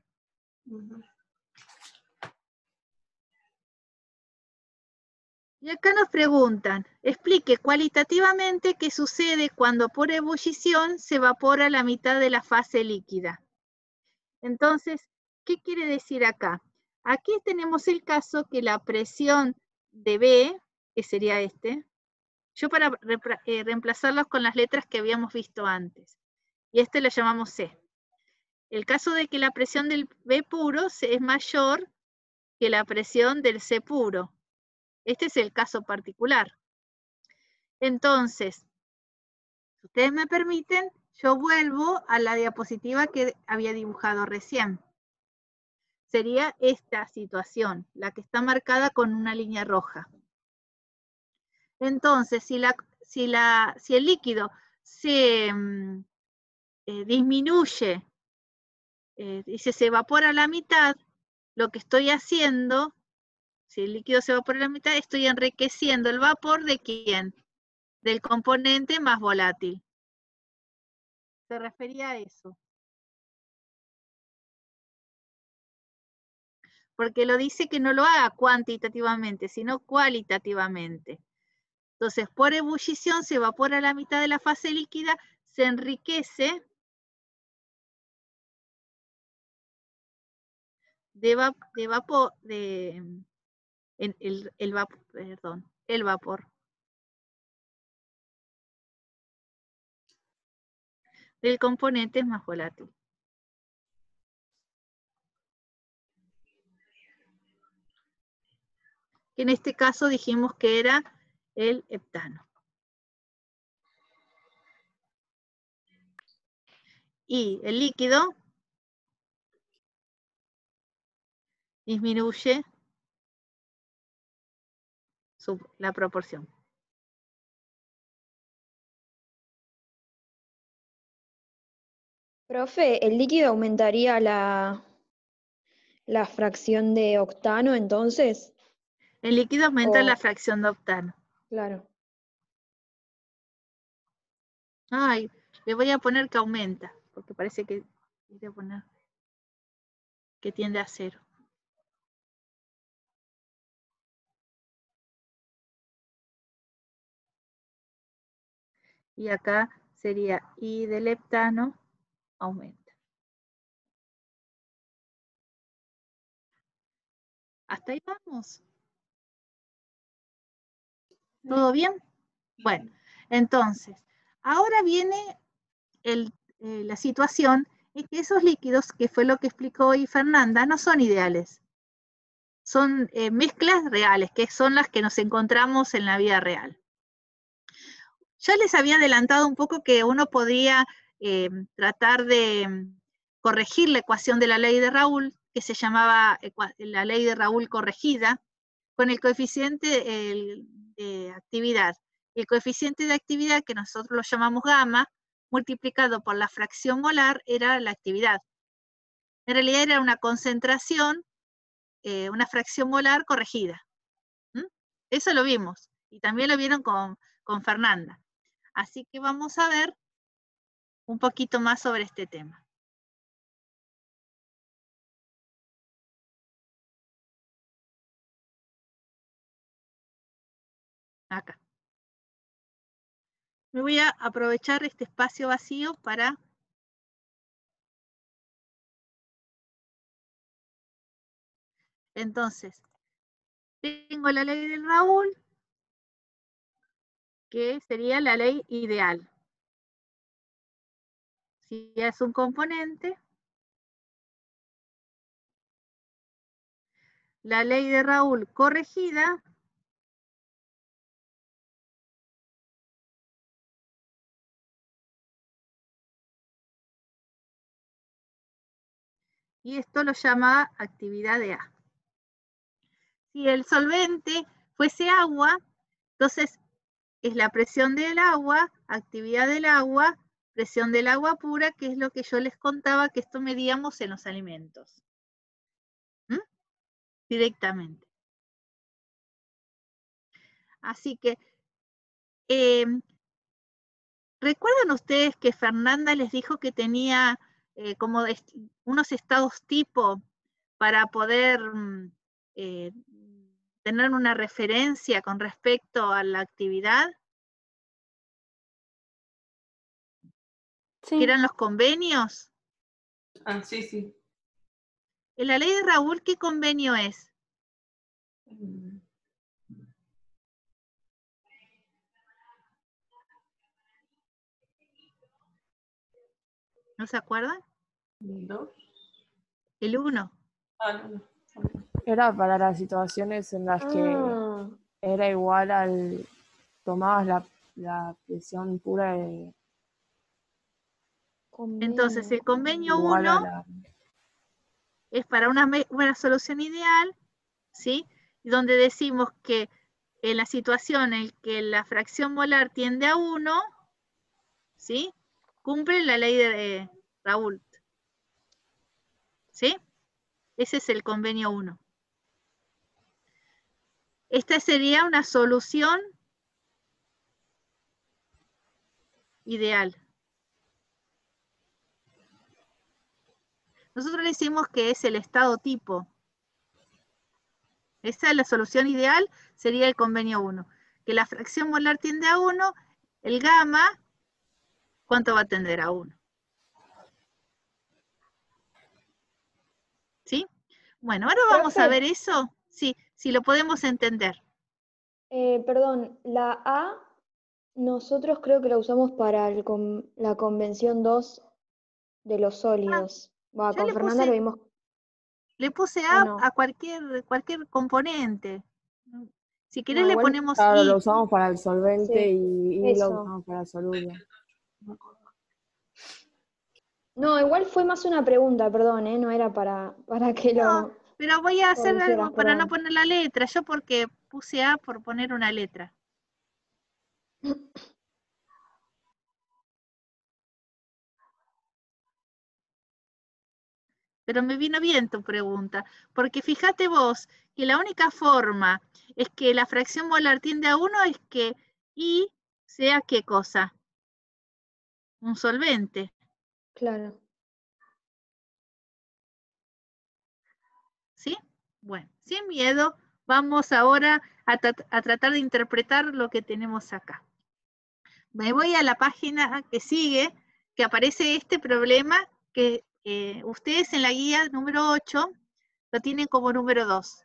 Y acá nos preguntan, explique cualitativamente qué sucede cuando por ebullición se evapora la mitad de la fase líquida. Entonces, ¿qué quiere decir acá? Aquí tenemos el caso que la presión de B, que sería este, yo para reemplazarlos con las letras que habíamos visto antes, y este lo llamamos C. El caso de que la presión del B puro es mayor que la presión del C puro. Este es el caso particular. Entonces, si ustedes me permiten, yo vuelvo a la diapositiva que había dibujado recién. Sería esta situación, la que está marcada con una línea roja. Entonces, si el líquido se disminuye, dice se evapora a la mitad, lo que estoy haciendo, si el líquido se evapora a la mitad, estoy enriqueciendo el vapor de ¿quién? Del componente más volátil. Se refería a eso. Porque lo dice que no lo haga cuantitativamente, sino cualitativamente. Entonces, por ebullición se evapora la mitad de la fase líquida, se enriquece el vapor del componente más volátil. Que en este caso dijimos que era el heptano. Y el líquido disminuye la proporción. Profe, ¿el líquido aumentaría la fracción de octano entonces? El líquido aumenta la fracción de octano. Claro. Ay, le voy a poner que aumenta, porque parece que voy a poner que tiende a 0. Y acá sería I del heptano aumenta. ¿Hasta ahí vamos? ¿Todo bien? Bueno, entonces, ahora viene la situación en que esos líquidos, que fue lo que explicó hoy Fernanda, no son ideales. Son mezclas reales, que son las que nos encontramos en la vida real. Ya les había adelantado un poco que uno podría tratar de corregir la ecuación de la ley de Raoult, que se llamaba la ley de Raoult corregida, con el coeficiente de actividad. El coeficiente de actividad, que nosotros lo llamamos gamma, multiplicado por la fracción molar, era la actividad. En realidad era una concentración, una fracción molar corregida. Eso lo vimos, y también lo vieron con Fernanda. Así que vamos a ver un poquito más sobre este tema. Acá. Me voy a aprovechar este espacio vacío para entonces, tengo la ley del Raoult, que sería la ley ideal. Si es un componente, la ley de Raoult corregida y esto lo llama actividad de A. Si el solvente fuese agua, entonces es la presión del agua, actividad del agua, presión del agua pura, que es lo que yo les contaba que esto medíamos en los alimentos. Directamente. Así que, ¿recuerdan ustedes que Fernanda les dijo que tenía como unos estados tipo para poder tener una referencia con respecto a la actividad? Sí. ¿Que eran los convenios? Ah, sí, sí. En la ley de Raoult, ¿qué convenio es? ¿No se acuerdan? ¿2? El 1. Ah, no. Era para las situaciones en las que era igual al... tomabas la presión pura de... Entonces, el convenio igual 1 a la... es para una solución ideal, ¿sí? Donde decimos que en la situación en que la fracción molar tiende a 1, ¿sí? Cumple la ley de Raoult, ¿sí? Ese es el convenio 1. Esta sería una solución ideal. Nosotros le decimos que es el estado tipo. Esa es la solución ideal, sería el convenio 1. que la fracción molar tiende a 1, el gamma, ¿cuánto va a tender a 1? ¿Sí? Bueno, ahora vamos a ver eso, sí, si lo podemos entender. Perdón, la A, nosotros creo que la usamos para la convención 2 de los sólidos. Va, Yo con Fernanda lo vimos. Le puse ¿O A no? a cualquier componente. Si querés No, le igual, ponemos Claro, I. lo usamos para el solvente Sí, y lo eso. usamos para el soluble. No, igual fue más una pregunta, perdón, no era para que No, lo pero voy a hacer corrigieras, algo para no perdón. poner la letra. Yo porque puse A por poner una letra. Pero me vino bien tu pregunta, porque fíjate vos que la única forma es que la fracción molar tiende a 1 es que I sea ¿qué cosa? Un solvente. Claro. ¿Sí? Bueno, sin miedo, vamos ahora a tratar de interpretar lo que tenemos acá. Me voy a la página que sigue, que aparece este problema que ustedes en la guía número 8 lo tienen como número 2.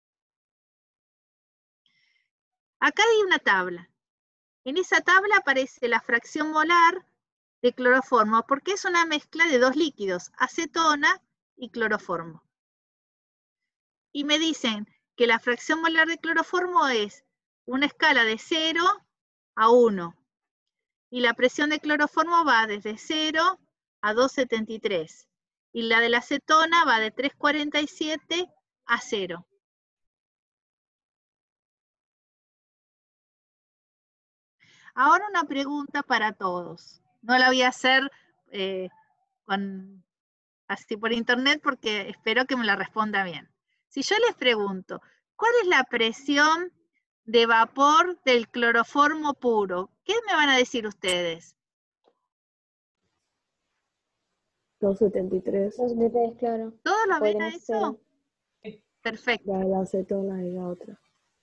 Acá hay una tabla. En esa tabla aparece la fracción molar de cloroformo, porque es una mezcla de dos líquidos, acetona y cloroformo. Y me dicen que la fracción molar de cloroformo es una escala de 0 a 1. Y la presión de cloroformo va desde 0 a 2,73. Y la de la acetona va de 3,47 a 0. Ahora una pregunta para todos. No la voy a hacer así por internet porque espero que me la responda bien. Si yo les pregunto, ¿cuál es la presión de vapor del cloroformo puro? ¿Qué me van a decir ustedes? 273. 273, claro. ¿Todos lo ven Podría a eso? ser. Perfecto. La de la acetona y la otra.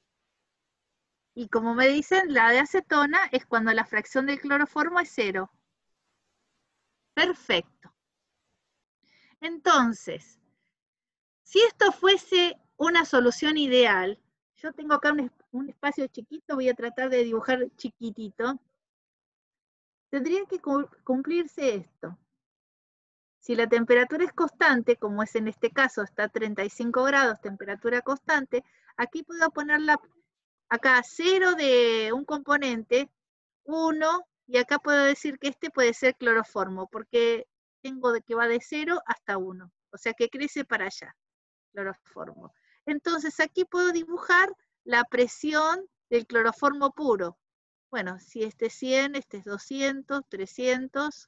Y como me dicen, la de acetona es cuando la fracción del cloroformo es 0. Perfecto. Entonces, si esto fuese una solución ideal, yo tengo acá un espacio chiquito, voy a tratar de dibujar chiquitito. Tendría que cumplirse esto. Si la temperatura es constante, como es en este caso, está a 35 grados, temperatura constante, aquí puedo ponerla acá 0 de un componente, 1, y acá puedo decir que este puede ser cloroformo, porque tengo de que va de 0 hasta 1, o sea que crece para allá, cloroformo. Entonces aquí puedo dibujar la presión del cloroformo puro. Bueno, si este es 100, este es 200, 300,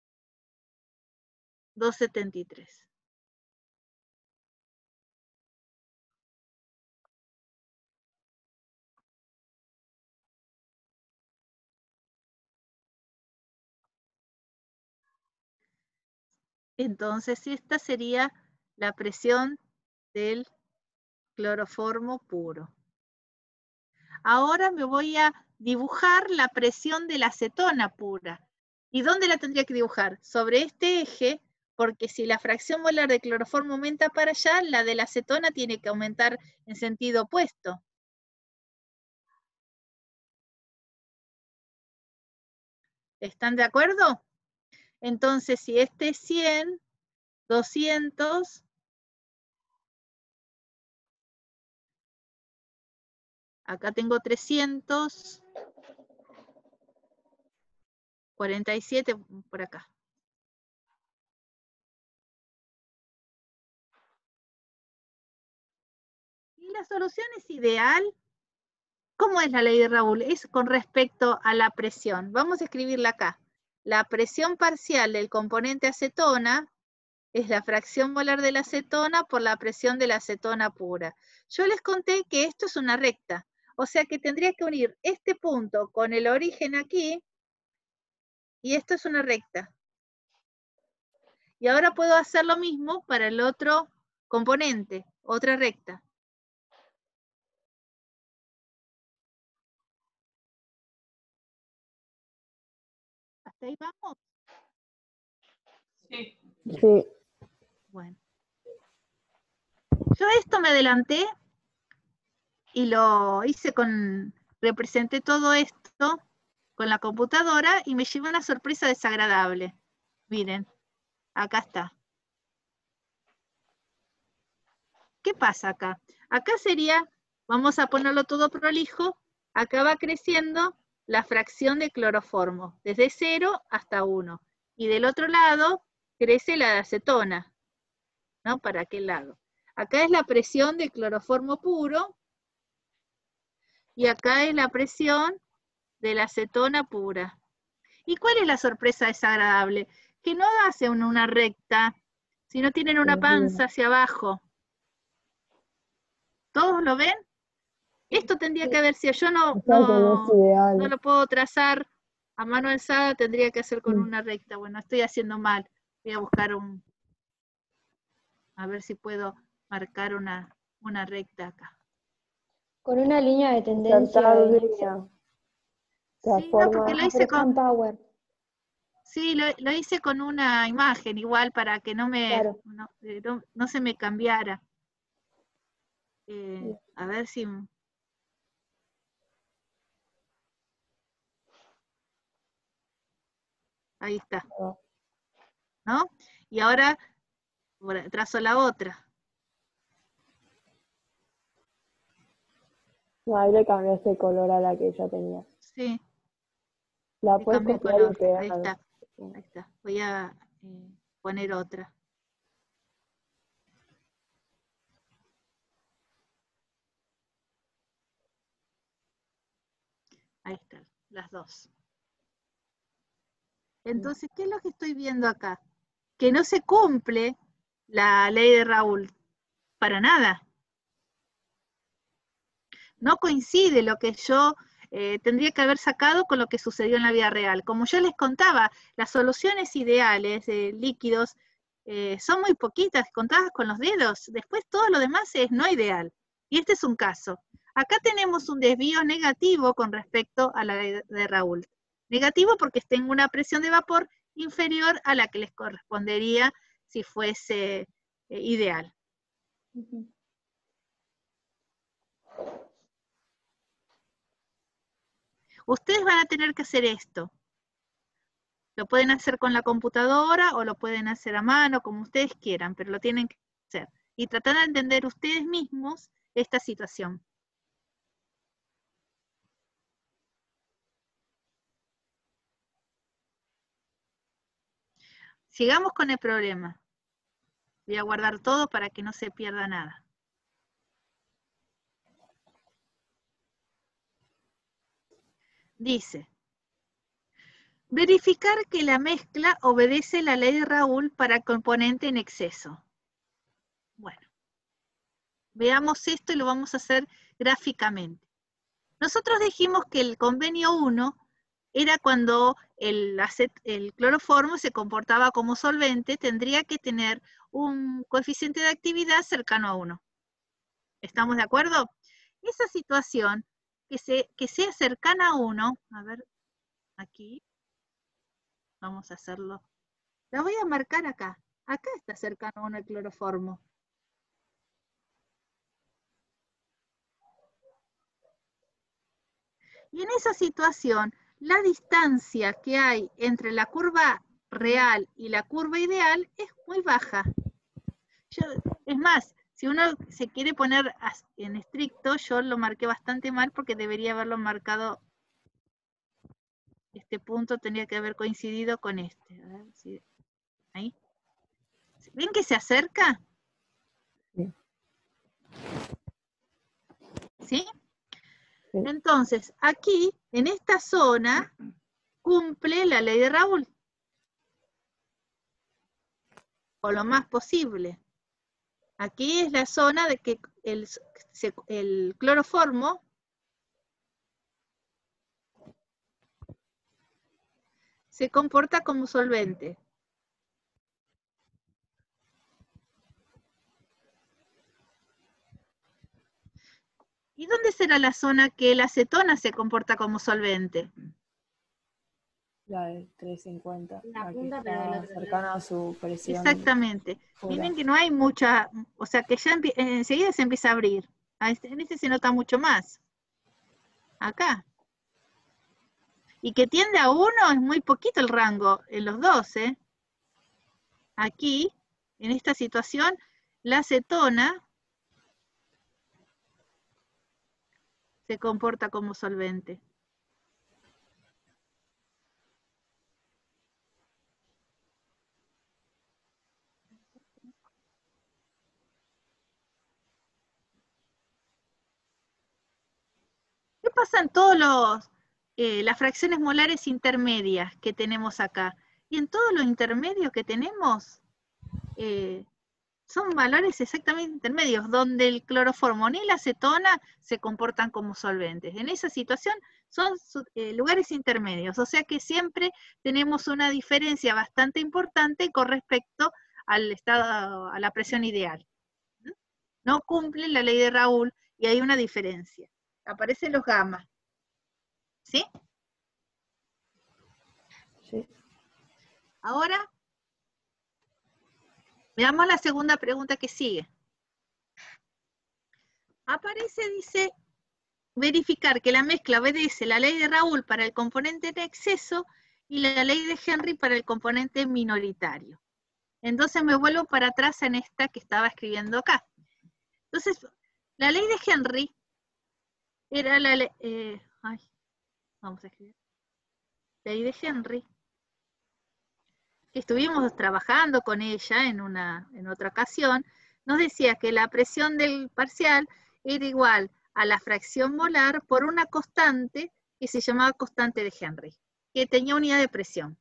273. Entonces, esta sería la presión del cloroformo puro. Ahora me voy a dibujar la presión de la acetona pura. ¿Y dónde la tendría que dibujar? Sobre este eje, porque si la fracción molar de cloroformo aumenta para allá, la de la acetona tiene que aumentar en sentido opuesto. ¿Están de acuerdo? Entonces, si este es 100, 200, acá tengo 300, 47 por acá. Y la solución es ideal. ¿Cómo es la ley de Raoul? Es con respecto a la presión. Vamos a escribirla acá. La presión parcial del componente acetona es la fracción molar de la acetona por la presión de la acetona pura. Yo les conté que esto es una recta. O sea que tendría que unir este punto con el origen aquí. Y esto es una recta. Y ahora puedo hacer lo mismo para el otro componente, otra recta. ¿Hasta ahí vamos? Sí. Sí. Bueno. Yo esto me adelanté y lo hice representé todo esto con la computadora y me llevé una sorpresa desagradable. Miren, acá está. ¿Qué pasa acá? Acá sería, vamos a ponerlo todo prolijo, acá va creciendo la fracción de cloroformo, desde 0 hasta 1. Y del otro lado crece la de acetona, ¿no? Para aquel lado. Acá es la presión de cloroformo puro, y acá es la presión de la acetona pura. ¿Y cuál es la sorpresa desagradable? Que no hacen una recta, sino tienen una panza hacia abajo. ¿Todos lo ven? Esto tendría que haber sido, yo no lo puedo trazar a mano alzada, tendría que hacer con una recta. Bueno, estoy haciendo mal. Voy a buscar a ver si puedo marcar una recta acá. Con una línea de tendencia. Sí, no, porque lo hice con Power. Sí, lo hice con una imagen igual para que no se me cambiara. A ver si... Ahí está. ¿No? Y ahora trazo la otra. Ahí le cambiaste el color a la que ya tenía. Sí. La puedes copiar y pegar. Ahí está. Ahí está. Voy a poner otra. Ahí están, las dos. Entonces, ¿qué es lo que estoy viendo acá? Que no se cumple la ley de Raoult. Para nada. No coincide lo que yo tendría que haber sacado con lo que sucedió en la vida real. Como yo les contaba, las soluciones ideales de líquidos son muy poquitas, contadas con los dedos. Después todo lo demás es no ideal. Y este es un caso. Acá tenemos un desvío negativo con respecto a la de Raoult. Negativo porque tengo una presión de vapor inferior a la que les correspondería si fuese ideal. Ustedes van a tener que hacer esto. Lo pueden hacer con la computadora o lo pueden hacer a mano, como ustedes quieran, pero lo tienen que hacer. Y tratar de entender ustedes mismos esta situación. Sigamos con el problema. Voy a guardar todo para que no se pierda nada. Dice, verificar que la mezcla obedece la ley de Raoult para componente en exceso. Bueno, veamos esto y lo vamos a hacer gráficamente. Nosotros dijimos que el convenio 1 era cuando el cloroformo se comportaba como solvente, tendría que tener un coeficiente de actividad cercano a 1. ¿Estamos de acuerdo? Esa situación que sea cercana a 1, a ver, aquí, vamos a hacerlo. La voy a marcar acá. Acá está cercano a 1 el cloroformo. Y en esa situación, la distancia que hay entre la curva real y la curva ideal es muy baja. Es más, si uno se quiere poner en estricto, yo lo marqué bastante mal porque debería haberlo marcado, este punto tendría que haber coincidido con este. A ver si, ahí. ¿Ven que se acerca? Sí. ¿Sí? Entonces, aquí, en esta zona, cumple la ley de Raoult. O lo más posible. Aquí es la zona de que el cloroformo se comporta como solvente. ¿Y dónde será la zona que la acetona se comporta como solvente? La de 350. La La que punta, pero del está otro cercana a su presión. Exactamente. pura. Miren que no hay mucha, o sea que ya enseguida se empieza a abrir. En este se nota mucho más. Acá. Y que tiende a 1 es muy poquito el rango en los dos, ¿eh? Aquí, en esta situación, la acetona se comporta como solvente. ¿Qué pasa en todos las fracciones molares intermedias que tenemos acá? Y en todos los intermedios que tenemos, son valores exactamente intermedios, donde el cloroformo ni la acetona se comportan como solventes. En esa situación son lugares intermedios, o sea que siempre tenemos una diferencia bastante importante con respecto al estado, a la presión ideal. No cumplen la ley de Raoult y hay una diferencia. Aparecen los gamas. ¿Sí? Sí. Ahora, veamos la segunda pregunta que sigue. Aparece, dice, verificar que la mezcla obedece la ley de Raoult para el componente en exceso y la ley de Henry para el componente minoritario. Entonces me vuelvo para atrás en esta que estaba escribiendo acá. Entonces, la ley de Henry era la ley... vamos a escribir. Ley de Henry. Estuvimos trabajando con ella en otra ocasión, nos decía que la presión del parcial era igual a la fracción molar por una constante que se llamaba constante de Henry, que tenía unidad de presión.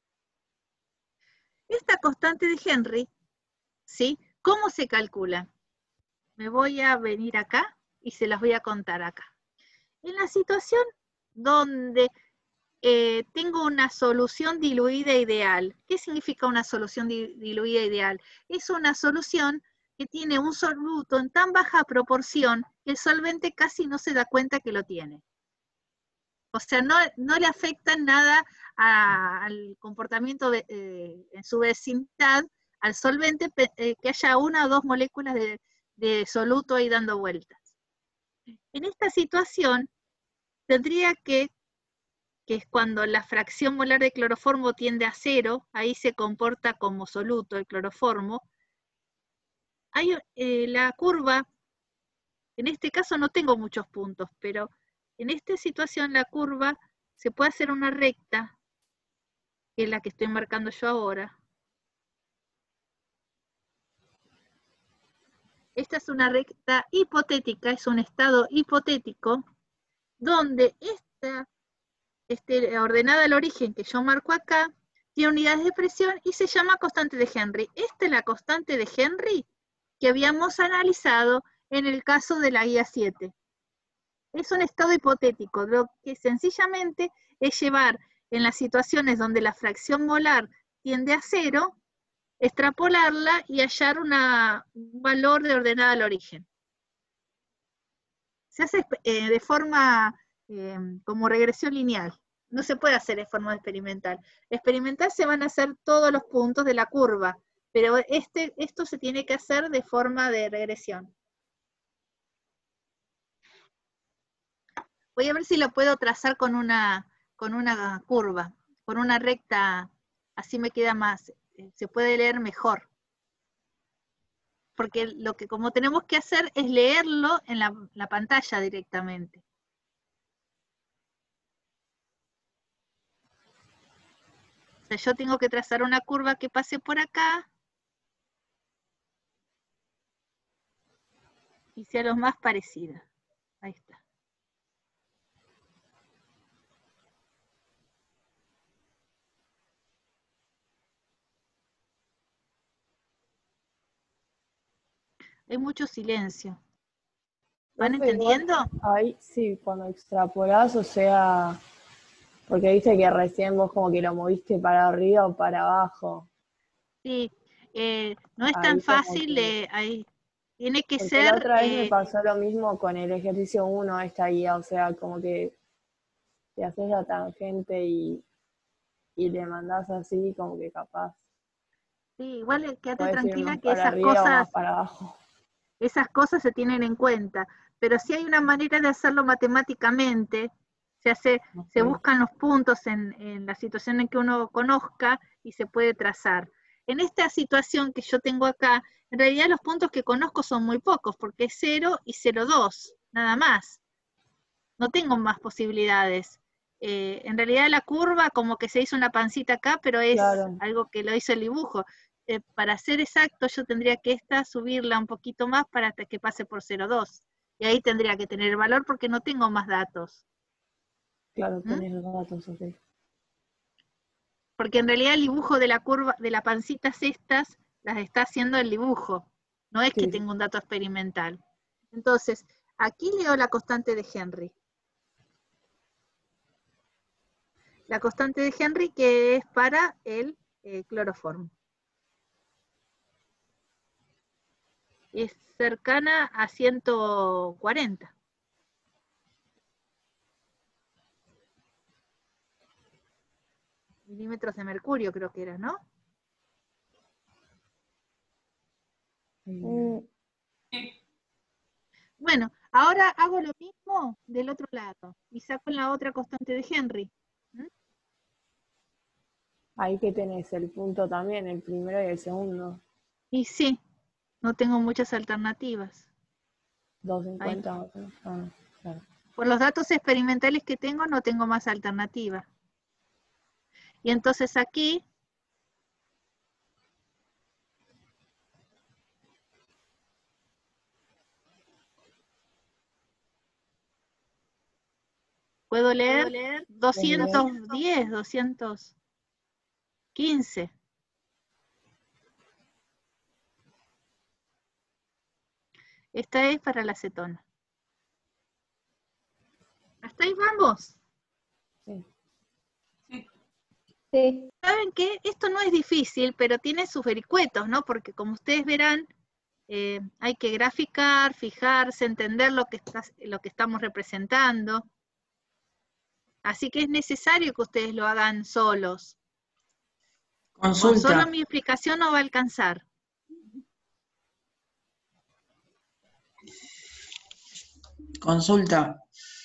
Esta constante de Henry, ¿sí? ¿Cómo se calcula? Me voy a venir acá y se las voy a contar acá. En la situación donde tengo una solución diluida ideal. ¿Qué significa una solución diluida ideal? Es una solución que tiene un soluto en tan baja proporción que el solvente casi no se da cuenta que lo tiene. O sea, no le afecta nada al comportamiento en su vecindad al solvente que haya 1 o 2 moléculas de soluto ahí dando vueltas. En esta situación, tendría que es cuando la fracción molar de cloroformo tiende a 0, ahí se comporta como soluto el cloroformo. La curva, en este caso no tengo muchos puntos, pero en esta situación la curva se puede hacer una recta, que es la que estoy marcando yo ahora. Esta es una recta hipotética, es un estado hipotético, donde ordenada al origen que yo marco acá, tiene unidades de presión y se llama constante de Henry. Esta es la constante de Henry que habíamos analizado en el caso de la guía 7. Es un estado hipotético, lo que sencillamente es llevar en las situaciones donde la fracción molar tiende a 0, extrapolarla y hallar un valor de ordenada al origen. Se hace de forma como regresión lineal. No se puede hacer de forma experimental. Experimental se van a hacer todos los puntos de la curva, pero esto se tiene que hacer de forma de regresión. Voy a ver si lo puedo trazar con una curva, con una recta, así me queda más, se puede leer mejor. Porque como tenemos que hacer es leerlo en la pantalla directamente. O sea, yo tengo que trazar una curva que pase por acá y sea lo más parecida. Ahí está. Hay mucho silencio. ¿Van entendiendo? Ahí sí, cuando extrapolás, o sea, porque viste que recién vos como que lo moviste para arriba o para abajo. Sí, no es tan fácil, ahí tiene que porque ser... La otra vez me pasó lo mismo con el ejercicio 1, esta guía, o sea, como que te haces la tangente y y le mandás así, como que capaz. Sí, igual quédate Puedes ir tranquila más que para arriba o más para abajo. esas cosas se tienen en cuenta, pero sí hay una manera de hacerlo matemáticamente, se buscan los puntos en la situación en que uno conozca y se puede trazar. En esta situación que yo tengo acá, en realidad los puntos que conozco son muy pocos, porque es 0 y 0,2, nada más. No tengo más posibilidades. En realidad la curva como que se hizo una pancita acá, pero es algo que lo hizo el dibujo. Para ser exacto, yo tendría que subirla un poquito más para que pase por 0,2. Y ahí tendría que tener el valor porque no tengo más datos. Claro, tenés los datos, ok. Porque en realidad el dibujo de la curva, de las pancitas estas, las está haciendo el dibujo. No es que tengo un dato experimental. Entonces, aquí leo la constante de Henry. La constante de Henry que es para el cloroformo. Es cercana a 140. Milímetros de mercurio creo que era, ¿no? Bueno, ahora hago lo mismo del otro lado y saco la otra constante de Henry. Ahí que tenés el punto también, el primero y el segundo. Y sí, no tengo muchas alternativas. 250. Claro. Por los datos experimentales que tengo, no tengo más alternativa. Y entonces aquí puedo leer 210, 215. Esta es para la acetona. ¿Hasta ahí vamos? Sí. ¿Saben qué? Esto no es difícil, pero tiene sus vericuetos, ¿no? Porque como ustedes verán, hay que graficar, fijarse, entender lo que estamos representando. Así que es necesario que ustedes lo hagan solos. Consulta. Con solo mi explicación no va a alcanzar. Consulta.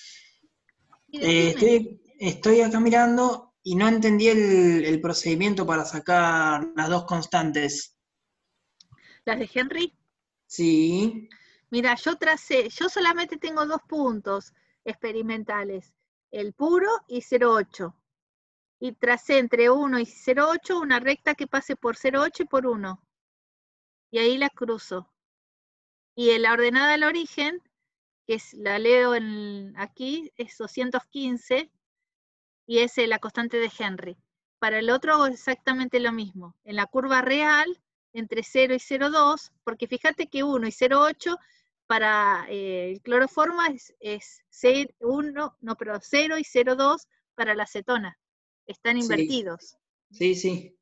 Estoy acá mirando y no entendí el procedimiento para sacar las dos constantes. ¿Las de Henry? Sí. Mira, yo solamente tengo 2 puntos experimentales, el puro y 0,8. Y tracé entre 1 y 0,8 una recta que pase por 0,8 y por 1. Y ahí la cruzo. Y en la ordenada al origen, que la leo aquí, es 215, y es la constante de Henry. Para el otro hago exactamente lo mismo. En la curva real, entre 0 y 0,2, porque fíjate que 1 y 0,8 para el cloroformo es 0 y 0,2 para la acetona. Están invertidos. Sí, sí.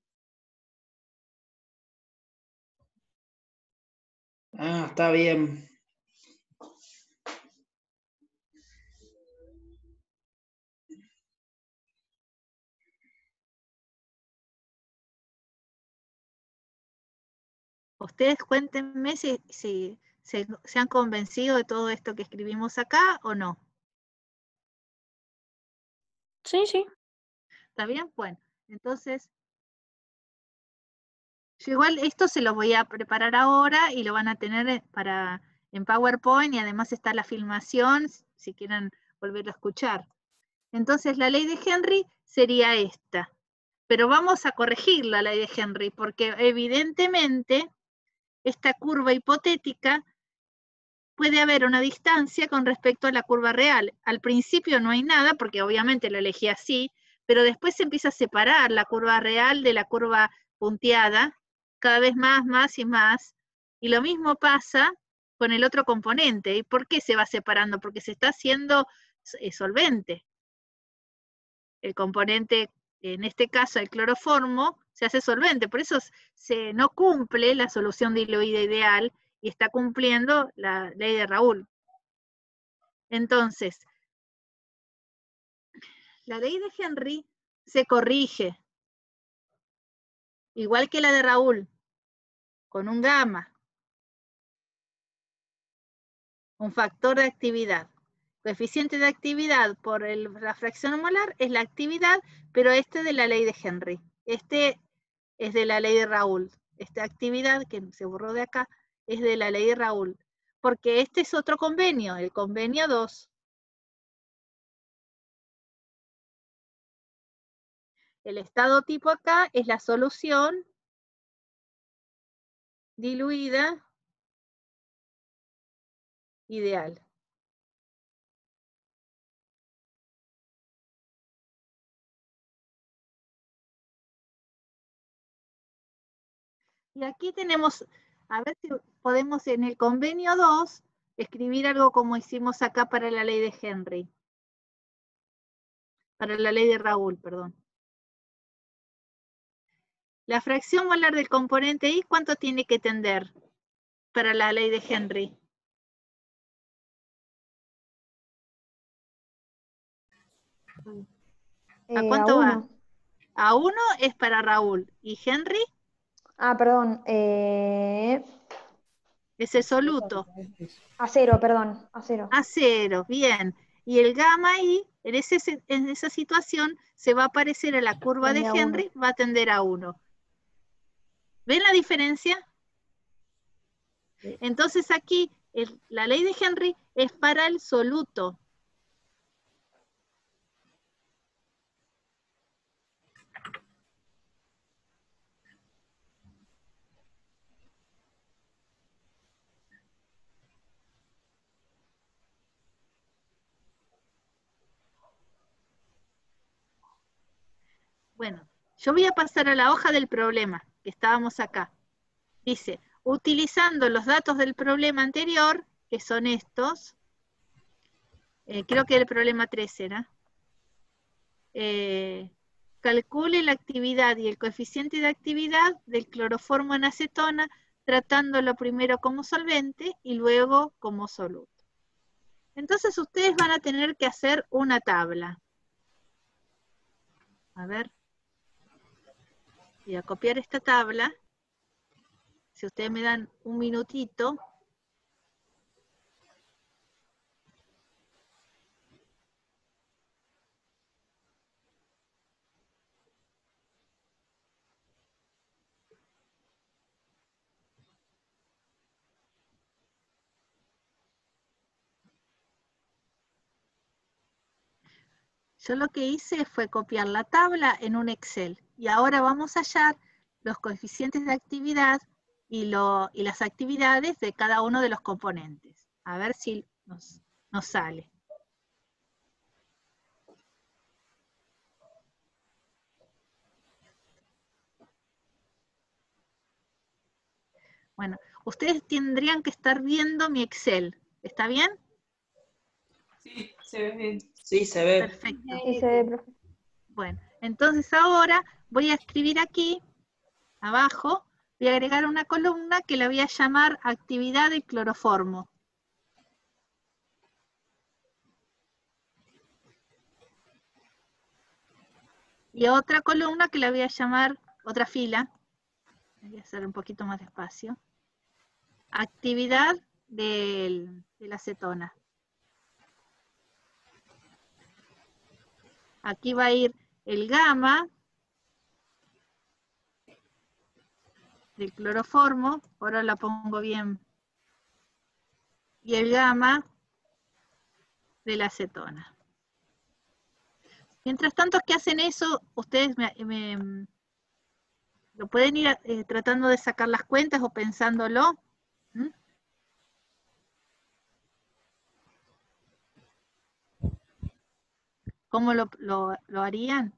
Ah, está bien. Ustedes cuéntenme si se han convencido de todo esto que escribimos acá o no. Sí, sí. ¿Está bien? Bueno, entonces, yo igual esto se los voy a preparar ahora y lo van a tener en PowerPoint y además está la filmación si quieren volverlo a escuchar. Entonces la ley de Henry sería esta, pero vamos a corregir la ley de Henry porque evidentemente esta curva hipotética puede haber una distancia con respecto a la curva real. Al principio no hay nada porque obviamente lo elegí así, pero después se empieza a separar la curva real de la curva punteada, cada vez más y más, y lo mismo pasa con el otro componente. ¿Y por qué se va separando? Porque se está haciendo solvente. El componente, en este caso el cloroformo, se hace solvente, por eso no cumple la solución diluida ideal y está cumpliendo la ley de Raoult. Entonces, la ley de Henry se corrige, igual que la de Raúl, con un gamma, un factor de actividad. Coeficiente de actividad por la fracción molar es la actividad, pero este es de la ley de Henry. Este es de la ley de Raúl. Esta actividad, que se borró de acá, es de la ley de Raúl. Porque este es otro convenio, el convenio 2. El estado tipo acá es la solución diluida ideal. Y aquí tenemos, a ver si podemos en el convenio 2 escribir algo como hicimos acá para la ley de Henry. Para la ley de Raúl, perdón. La fracción molar del componente I, ¿cuánto tiene que tender para la ley de Henry? ¿A cuánto va? A 1 es para Raúl. ¿Y Henry? Ah, perdón. Es el soluto. A 0, perdón. A 0. A 0, bien. Y el gamma I, en esa situación, se va a parecer a la curva de Henry, va a tender a 1. ¿Ven la diferencia? Entonces aquí, la ley de Henry es para el soluto. Bueno, yo voy a pasar a la hoja del problema, que estábamos acá. Dice, utilizando los datos del problema anterior, que son estos, creo que el problema 3 era, calcule la actividad y el coeficiente de actividad del cloroformo en acetona, tratándolo primero como solvente y luego como soluto. Entonces ustedes van a tener que hacer una tabla. A ver. Voy a copiar esta tabla. Si ustedes me dan un minutito. Yo lo que hice fue copiar la tabla en un Excel. Y ahora vamos a hallar los coeficientes de actividad y las actividades de cada uno de los componentes. A ver si nos sale. Bueno, ustedes tendrían que estar viendo mi Excel. ¿Está bien? Sí, se ve bien. Sí, se ve. Perfecto. Sí, se ve, profe. Bueno, entonces ahora voy a escribir aquí, abajo, voy a agregar una columna que la voy a llamar actividad de cloroformo. Y otra columna que la voy a llamar, otra fila, voy a hacer un poquito más despacio, actividad de la acetona. Aquí va a ir el gamma del cloroformo, ahora la pongo bien, y el gamma de la acetona. Mientras tanto que hacen eso, ustedes lo pueden ir tratando de sacar las cuentas o pensándolo. ¿Mm? ¿Cómo lo harían?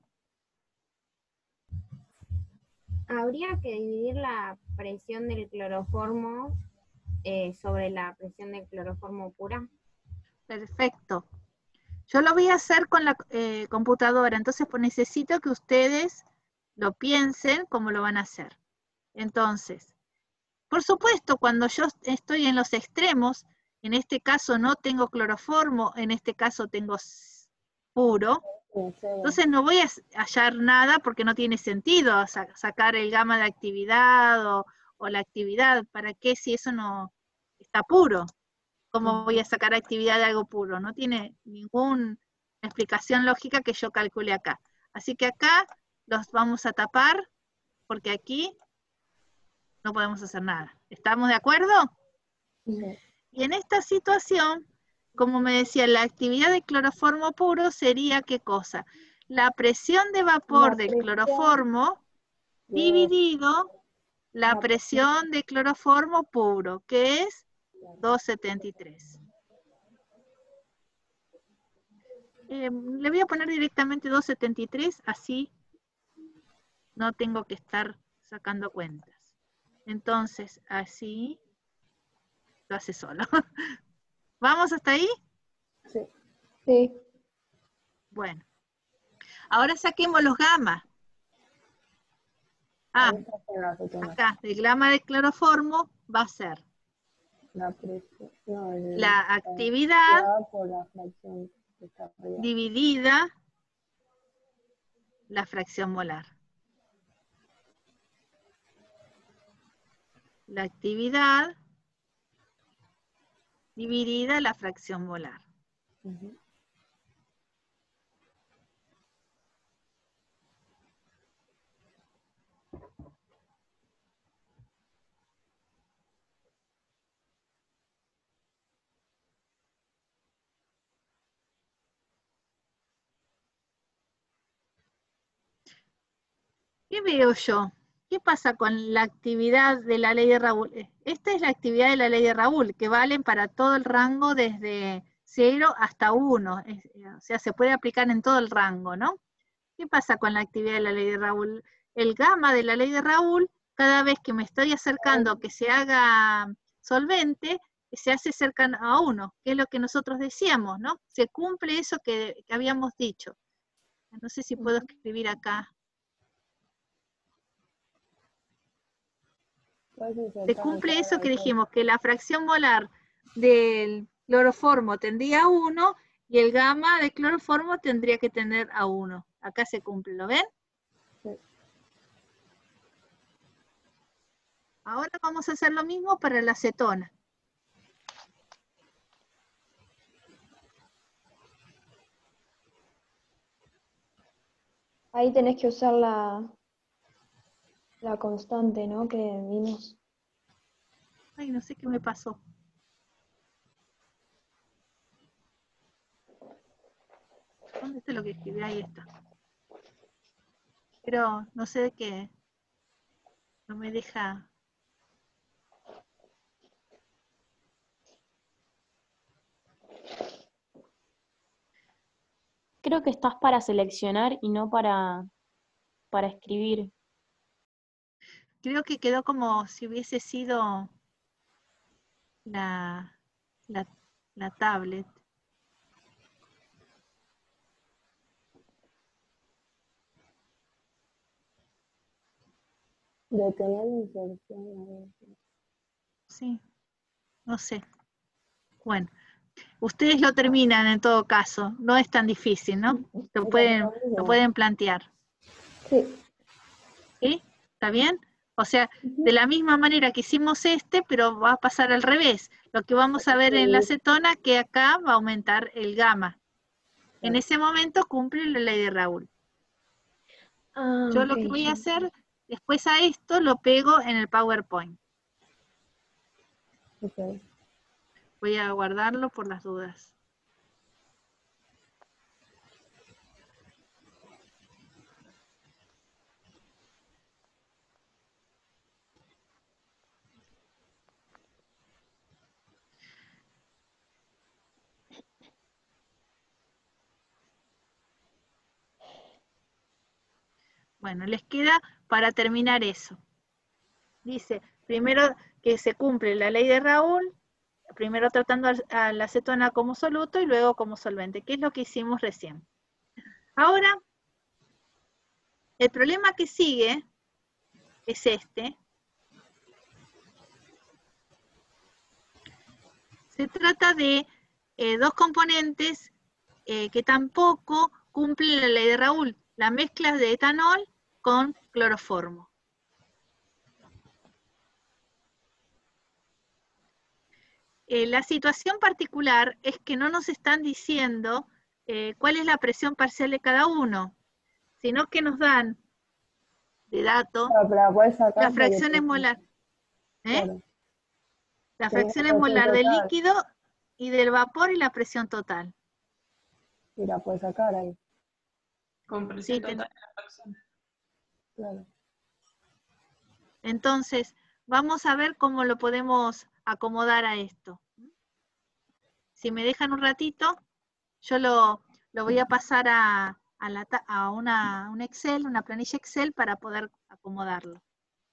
Habría que dividir la presión del cloroformo sobre la presión del cloroformo pura. Perfecto. Yo lo voy a hacer con la computadora, entonces pues necesito que ustedes lo piensen cómo lo van a hacer. Entonces, por supuesto, cuando yo estoy en los extremos, en este caso no tengo cloroformo, en este caso tengo puro, Entonces no voy a hallar nada porque no tiene sentido sacar el gamma de actividad o la actividad. ¿Para qué si eso no está puro? ¿Cómo voy a sacar actividad de algo puro? No tiene ninguna explicación lógica que yo calcule acá. Así que acá los vamos a tapar porque aquí no podemos hacer nada. ¿Estamos de acuerdo? Sí. Y en esta situación, como me decía, la actividad de cloroformo puro sería ¿qué cosa? La presión de vapor del cloroformo dividido la presión de cloroformo puro, que es 273. Le voy a poner directamente 273, así no tengo que estar sacando cuentas. Entonces, así lo hace solo. ¿Vamos hasta ahí? Sí. Sí. Bueno. Ahora saquemos los gamma. Ah, acá, el gamma de cloroformo va a ser la actividad por la fracción que está arriba. dividida la fracción molar. La actividad dividida la fracción molar. ¿Qué veo yo? ¿Qué pasa con la actividad de la ley de Raoul? Esta es la actividad de la ley de Raoul, que valen para todo el rango desde 0 hasta 1. O sea, se puede aplicar en todo el rango, ¿no? ¿Qué pasa con la actividad de la ley de Raoul? El gamma de la ley de Raoul, cada vez que me estoy acercando a que se haga solvente, se hace cercano a 1, que es lo que nosotros decíamos, ¿no? Se cumple eso que habíamos dicho. No sé si puedo escribir acá. Se cumple eso que dijimos, que la fracción molar del cloroformo tendría 1 y el gamma de cloroformo tendría que tener a 1. Acá se cumple, ¿lo ven? Sí. Ahora vamos a hacer lo mismo para la acetona. Ahí tenés que usar la constante, ¿no? Que vimos. Ay, no sé qué me pasó. ¿Dónde está lo que escribí? Ahí está. Pero no sé de qué. No me deja. Creo que estás para seleccionar y no para escribir. Creo que quedó como si hubiese sido la tablet. De tener inserción. Sí, no sé. Bueno, ustedes lo terminan en todo caso. No es tan difícil, ¿no? Lo pueden plantear. Sí. ¿Sí? ¿Está bien? O sea, de la misma manera que hicimos pero va a pasar al revés. Lo que vamos a ver en la acetona, que acá va a aumentar el gamma. En ese momento cumple la ley de Raoul. Yo lo que voy a hacer, después a esto lo pego en el PowerPoint. Okay. Voy a guardarlo por las dudas. Bueno, les queda para terminar eso. Dice, primero que se cumple la ley de Raoul, primero tratando a la acetona como soluto y luego como solvente, que es lo que hicimos recién. Ahora, el problema que sigue es este. Se trata de dos componentes que tampoco cumple la ley de Raúl, la mezcla de etanol con cloroformo. La situación particular es que no nos están diciendo cuál es la presión parcial de cada uno, sino que nos dan de dato las fracciones molar. Claro. Las Sí, la fracciones presión molar del total. líquido y del vapor y la presión total. Y la puedes sacar ahí. Con presión Sí, total de la fracción. Claro. Entonces, vamos a ver cómo lo podemos acomodar a esto. Si me dejan un ratito, yo lo voy a pasar a un Excel, una planilla Excel para poder acomodarlo.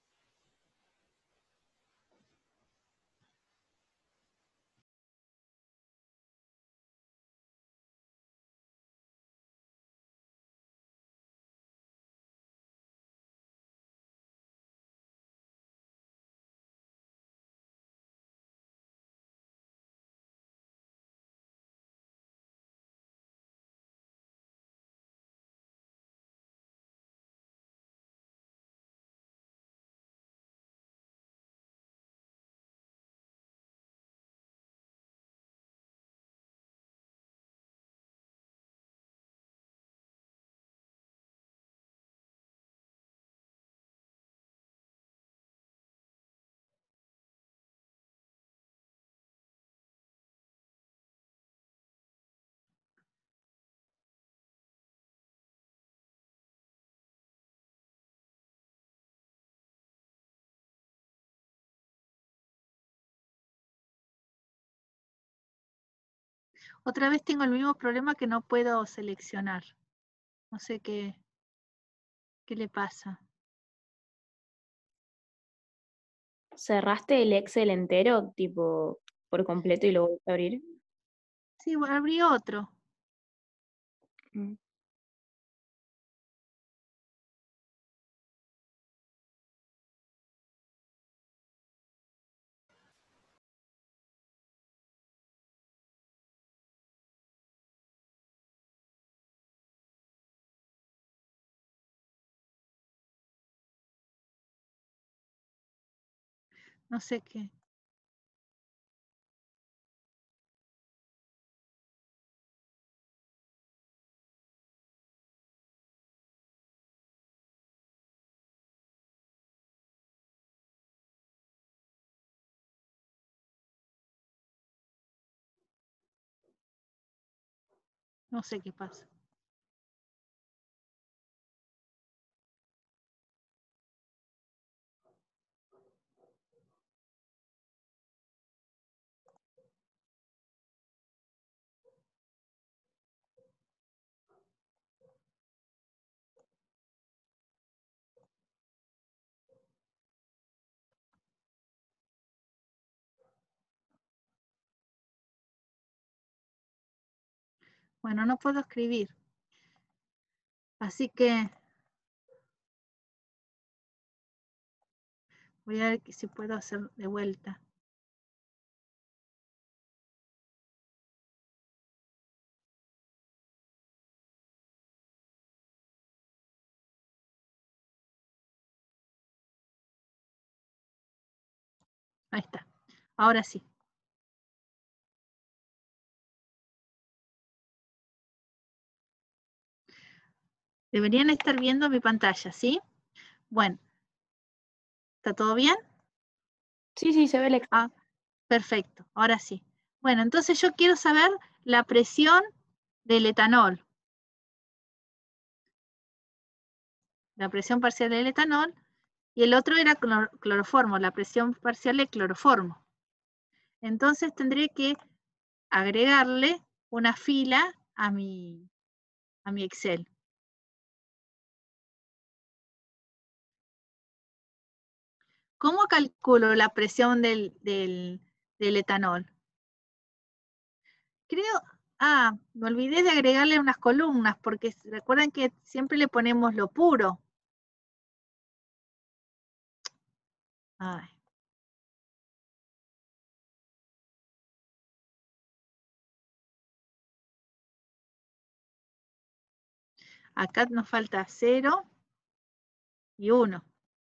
Otra vez tengo el mismo problema que no puedo seleccionar. No sé qué le pasa. ¿Cerraste el Excel entero, tipo, por completo y lo volviste a abrir? Sí, bueno, abrí otro. Mm. No sé qué. No sé qué pasa. Bueno, no puedo escribir. Así que voy a ver si puedo hacer de vuelta. Ahí está. Ahora sí. Deberían estar viendo mi pantalla, ¿sí? Bueno. ¿Está todo bien? Sí, sí, se ve el Excel. Ah, perfecto. Ahora sí. Bueno, entonces yo quiero saber la presión del etanol. La presión parcial del etanol. Y el otro era cloroformo, la presión parcial de cloroformo. Entonces tendré que agregarle una fila a mi Excel. ¿Cómo calculo la presión del etanol? Creo, me olvidé de agregarle unas columnas, porque recuerdan que siempre le ponemos lo puro. Ay. Acá nos falta 0 y 1.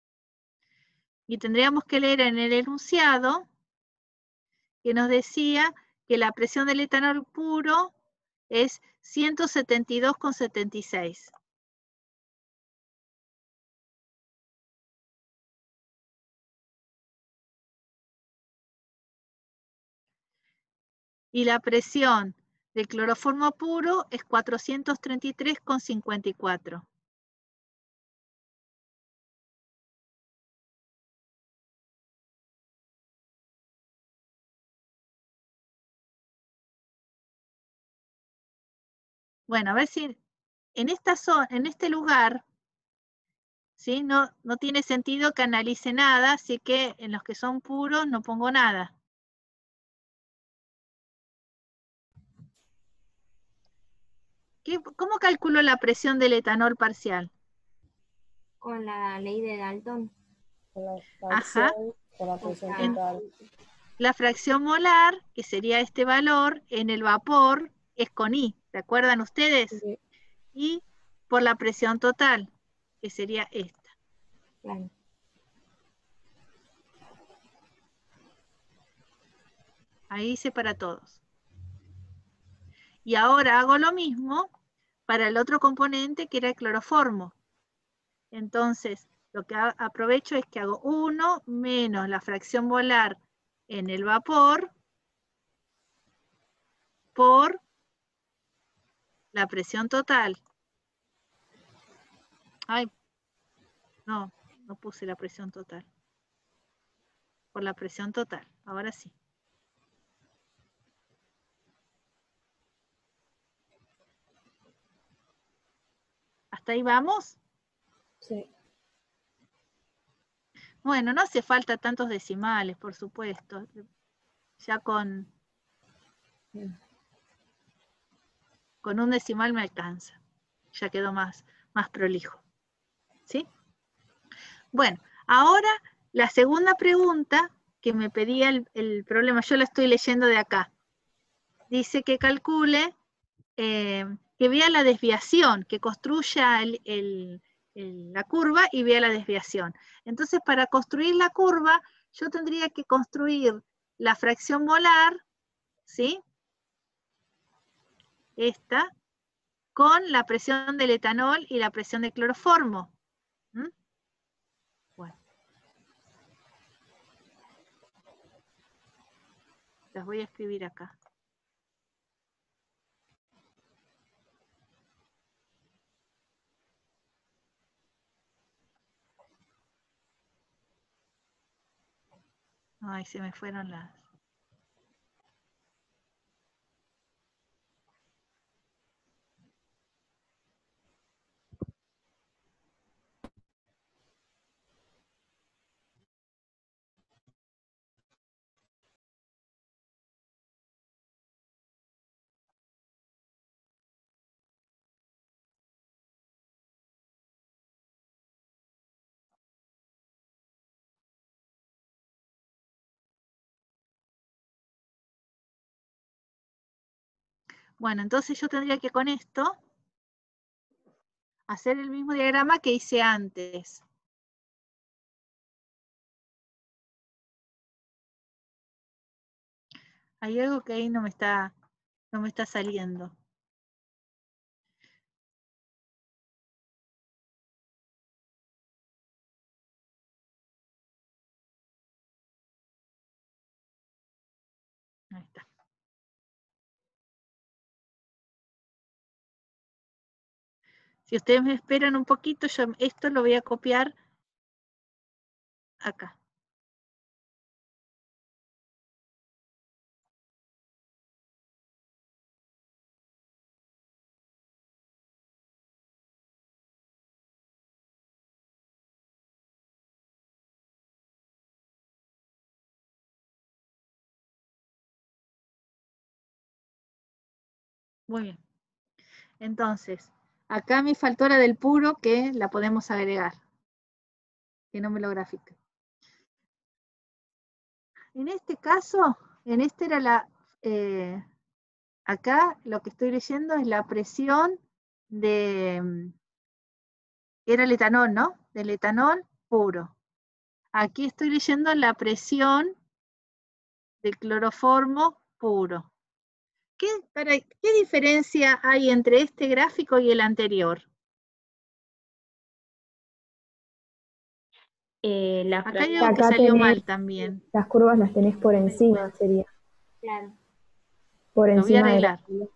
Y tendríamos que leer en el enunciado que nos decía que la presión del etanol puro es 172,76. Y la presión del cloroformo puro es 433,54. Bueno, a ver si en esta zona, en este lugar, ¿sí? No tiene sentido que analice nada, así que en los que son puros no pongo nada. ¿Cómo calculo la presión del etanol parcial? Con la ley de Dalton. Con la Ajá. fracción, con la presión En- total. La fracción molar, que sería este valor, en el vapor es con I, ¿se acuerdan ustedes? Sí. Y por la presión total, que sería esta. Claro. Ahí hice para todos. Y ahora hago lo mismo para el otro componente que era el cloroformo. Entonces, lo que aprovecho es que hago 1 menos la fracción molar en el vapor por la presión total. Ay, no puse la presión total. Por la presión total, ahora sí. ¿Hasta ahí vamos? Sí. Bueno, no hace falta tantos decimales, por supuesto. Ya con un decimal me alcanza. Ya quedó más prolijo. ¿Sí? Bueno, ahora la segunda pregunta que me pedía el problema, yo la estoy leyendo de acá. Dice que calcule, que vea la desviación, que construya la curva y vea la desviación. Entonces, para construir la curva, yo tendría que construir la fracción molar, ¿sí? Esta, con la presión del etanol y la presión del cloroformo. ¿Mm? Bueno. Las voy a escribir acá. Ay, se me fueron las... Bueno, entonces yo tendría que con esto hacer el mismo diagrama que hice antes. Hay algo que ahí no me está saliendo. Ahí está. Si ustedes me esperan un poquito, yo esto lo voy a copiar acá. Muy bien. Entonces, acá me faltó la del puro, que la podemos agregar. Que no me lo grafique. En este caso, en este era la... acá lo que estoy leyendo es la presión era el etanol, ¿no? Del etanol puro. Aquí estoy leyendo la presión del cloroformo puro. ¿Qué diferencia hay entre este gráfico y el anterior? Acá hay algo que Acá salió tenés- mal también. Las curvas las tenés por encima, sería. Claro. Por Lo voy a encima de la- arreglar.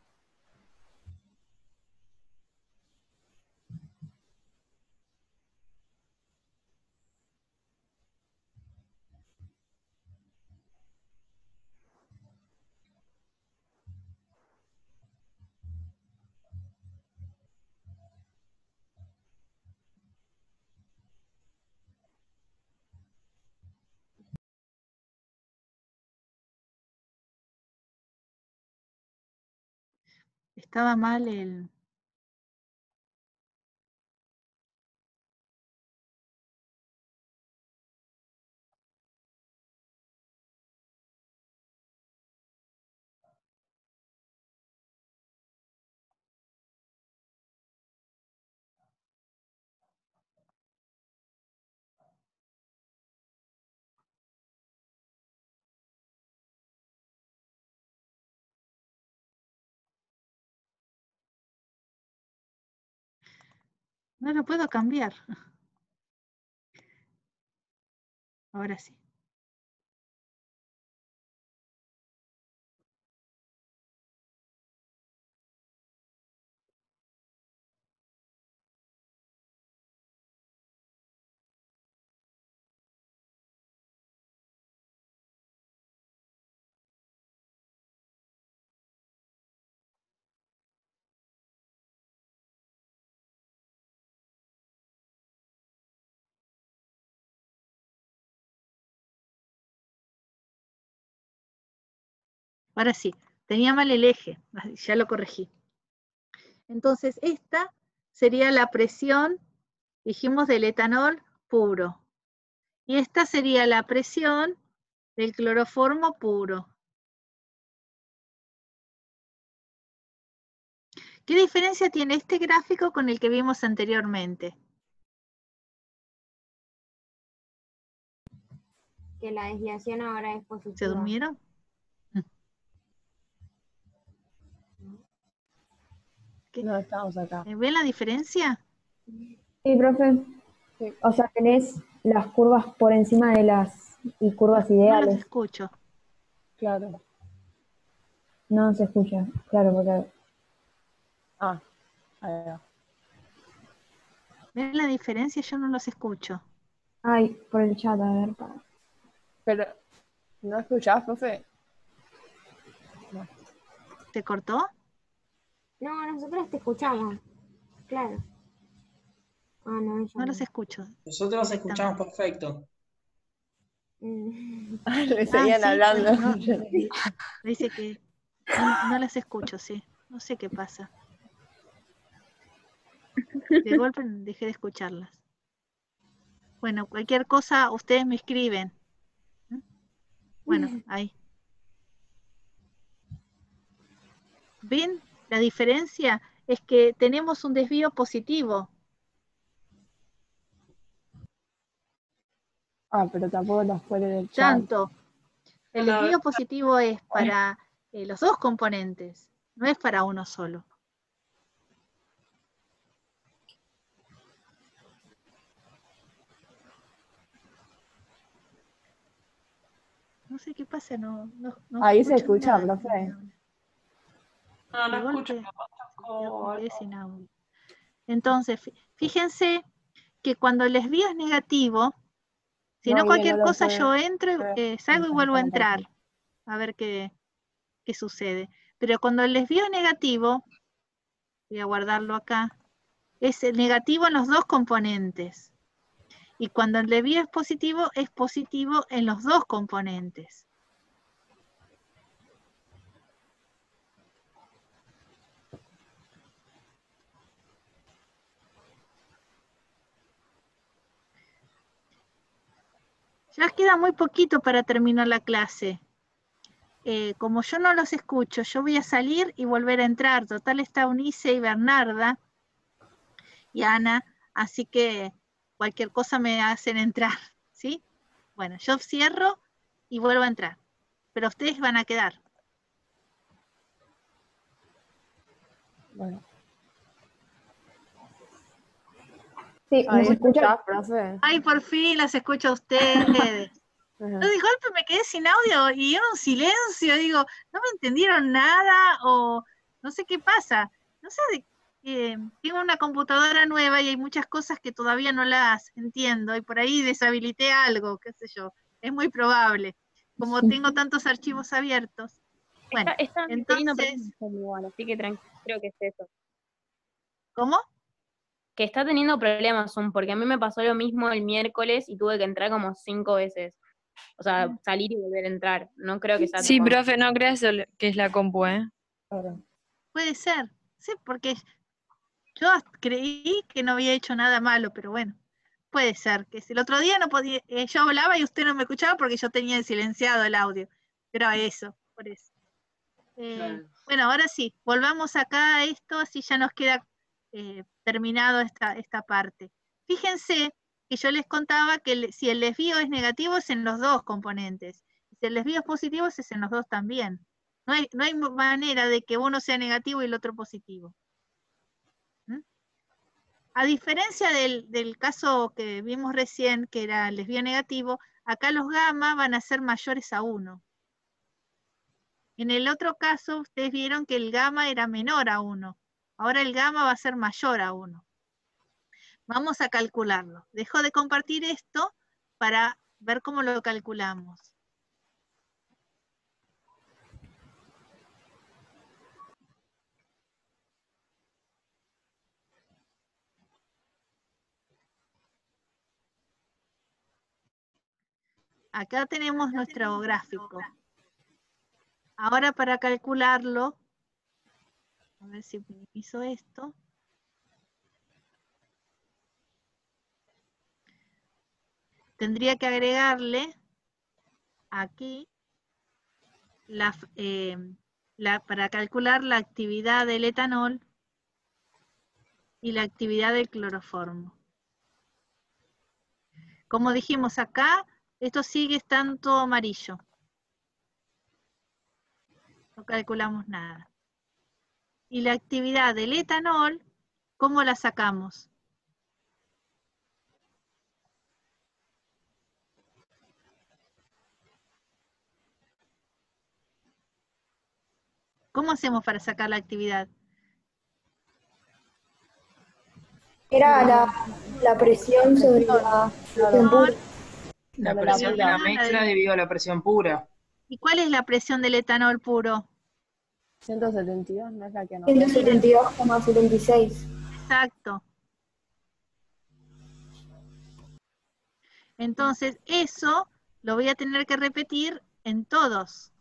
Estaba mal el... No lo puedo cambiar. Ahora sí. Ahora sí, tenía mal el eje, ya lo corregí. Entonces, esta sería la presión, dijimos, del etanol puro. Y esta sería la presión del cloroformo puro. ¿Qué diferencia tiene este gráfico con el que vimos anteriormente? Que la desviación ahora es positiva. ¿Se durmieron? No, estamos acá. ¿Ven la diferencia? Sí, profe. O sea, tenés las curvas por encima de las curvas No los ideales. escucho. Claro. No se escucha, claro, porque... Ah, ahí va. ¿Ven la diferencia? Yo no los escucho. Ay, por el chat, a ver. Pero, ¿no escuchás, profe? No. ¿Se cortó? No, nosotros te escuchamos. Claro. Ah, no, ella No los escucho. Nosotros nos escuchamos perfecto. Le seguían sí, hablando. bueno, no, dice que no las escucho, sí. No sé qué pasa. De golpe dejé de escucharlas. Bueno, cualquier cosa ustedes me escriben. Bueno, ahí. ¿Ven? La diferencia es que tenemos un desvío positivo. Ah, pero tampoco nos pone en el chat. Tanto. El desvío positivo es para los dos componentes, no es para uno solo. No sé qué pasa, no Ahí se escucho escucha, nada. profe. No, no De escucho. golpe me quedé sin audio. Entonces, fíjense que cuando el desvío es negativo, si no cualquier no lo cosa puede yo entro, salgo y vuelvo a entrar, compartir. a ver qué sucede. Pero cuando el desvío es negativo, voy a guardarlo acá, es el negativo en los dos componentes. Y cuando el desvío es positivo en los dos componentes. Ya queda muy poquito para terminar la clase. Como yo no los escucho, yo voy a salir y volver a entrar. Total está Unice y Bernarda. y Ana, así que cualquier cosa me hacen entrar, ¿sí? Bueno, yo cierro y vuelvo a entrar, pero ustedes van a quedar. Bueno. Sí, Ahí ¿nos escucha? escuchás, profe. Ay, por fin las escucho a ustedes. Yo de golpe me quedé sin audio y era un silencio, digo, no me entendieron nada o no sé qué pasa. No sé, tengo una computadora nueva y hay muchas cosas que todavía no las entiendo y por ahí deshabilité algo, qué sé yo. Es muy probable. Como tengo tantos archivos abiertos. Bueno, Están teniendo entonces, problemas igual, así que tranquilo, creo que es eso. ¿cómo? Que está teniendo problemas Zoom, porque a mí me pasó lo mismo el miércoles y tuve que entrar como 5 veces. O sea, salir y volver a entrar. No creo que sea Sí, tipo- profe, no creas que es la compu, ¿eh? Puede ser, sí, porque yo creí que no había hecho nada malo, pero bueno, puede ser que si el otro día no podía, yo hablaba y usted no me escuchaba porque yo tenía silenciado el audio. Pero eso, por eso. Bueno, ahora sí, volvamos acá a esto, así ya nos queda terminado esta parte. Fíjense que yo les contaba que si el desvío es negativo es en los dos componentes. Si el desvío es positivo es en los dos también. No hay manera de que uno sea negativo y el otro positivo. A diferencia del caso que vimos recién, que era el desvío negativo, acá los gamma van a ser mayores a 1. En el otro caso, ustedes vieron que el gamma era menor a 1. Ahora el gamma va a ser mayor a 1. Vamos a calcularlo. Dejo de compartir esto para ver cómo lo calculamos. Acá tenemos nuestro gráfico. Ahora para calcularlo, a ver si minimizo esto. Tendría que agregarle aquí para calcular la actividad del etanol y la actividad del cloroformo. Como dijimos acá, esto sigue estando todo amarillo. No calculamos nada. Y la actividad del etanol, ¿cómo la sacamos? ¿Cómo hacemos para sacar la actividad? Era la presión sobre la presión pura. La presión de la mezcla debido a la presión pura. ¿Y cuál es la presión del etanol puro? 172, no es la que no. 172,76. Exacto. Entonces, eso lo voy a tener que repetir en todos.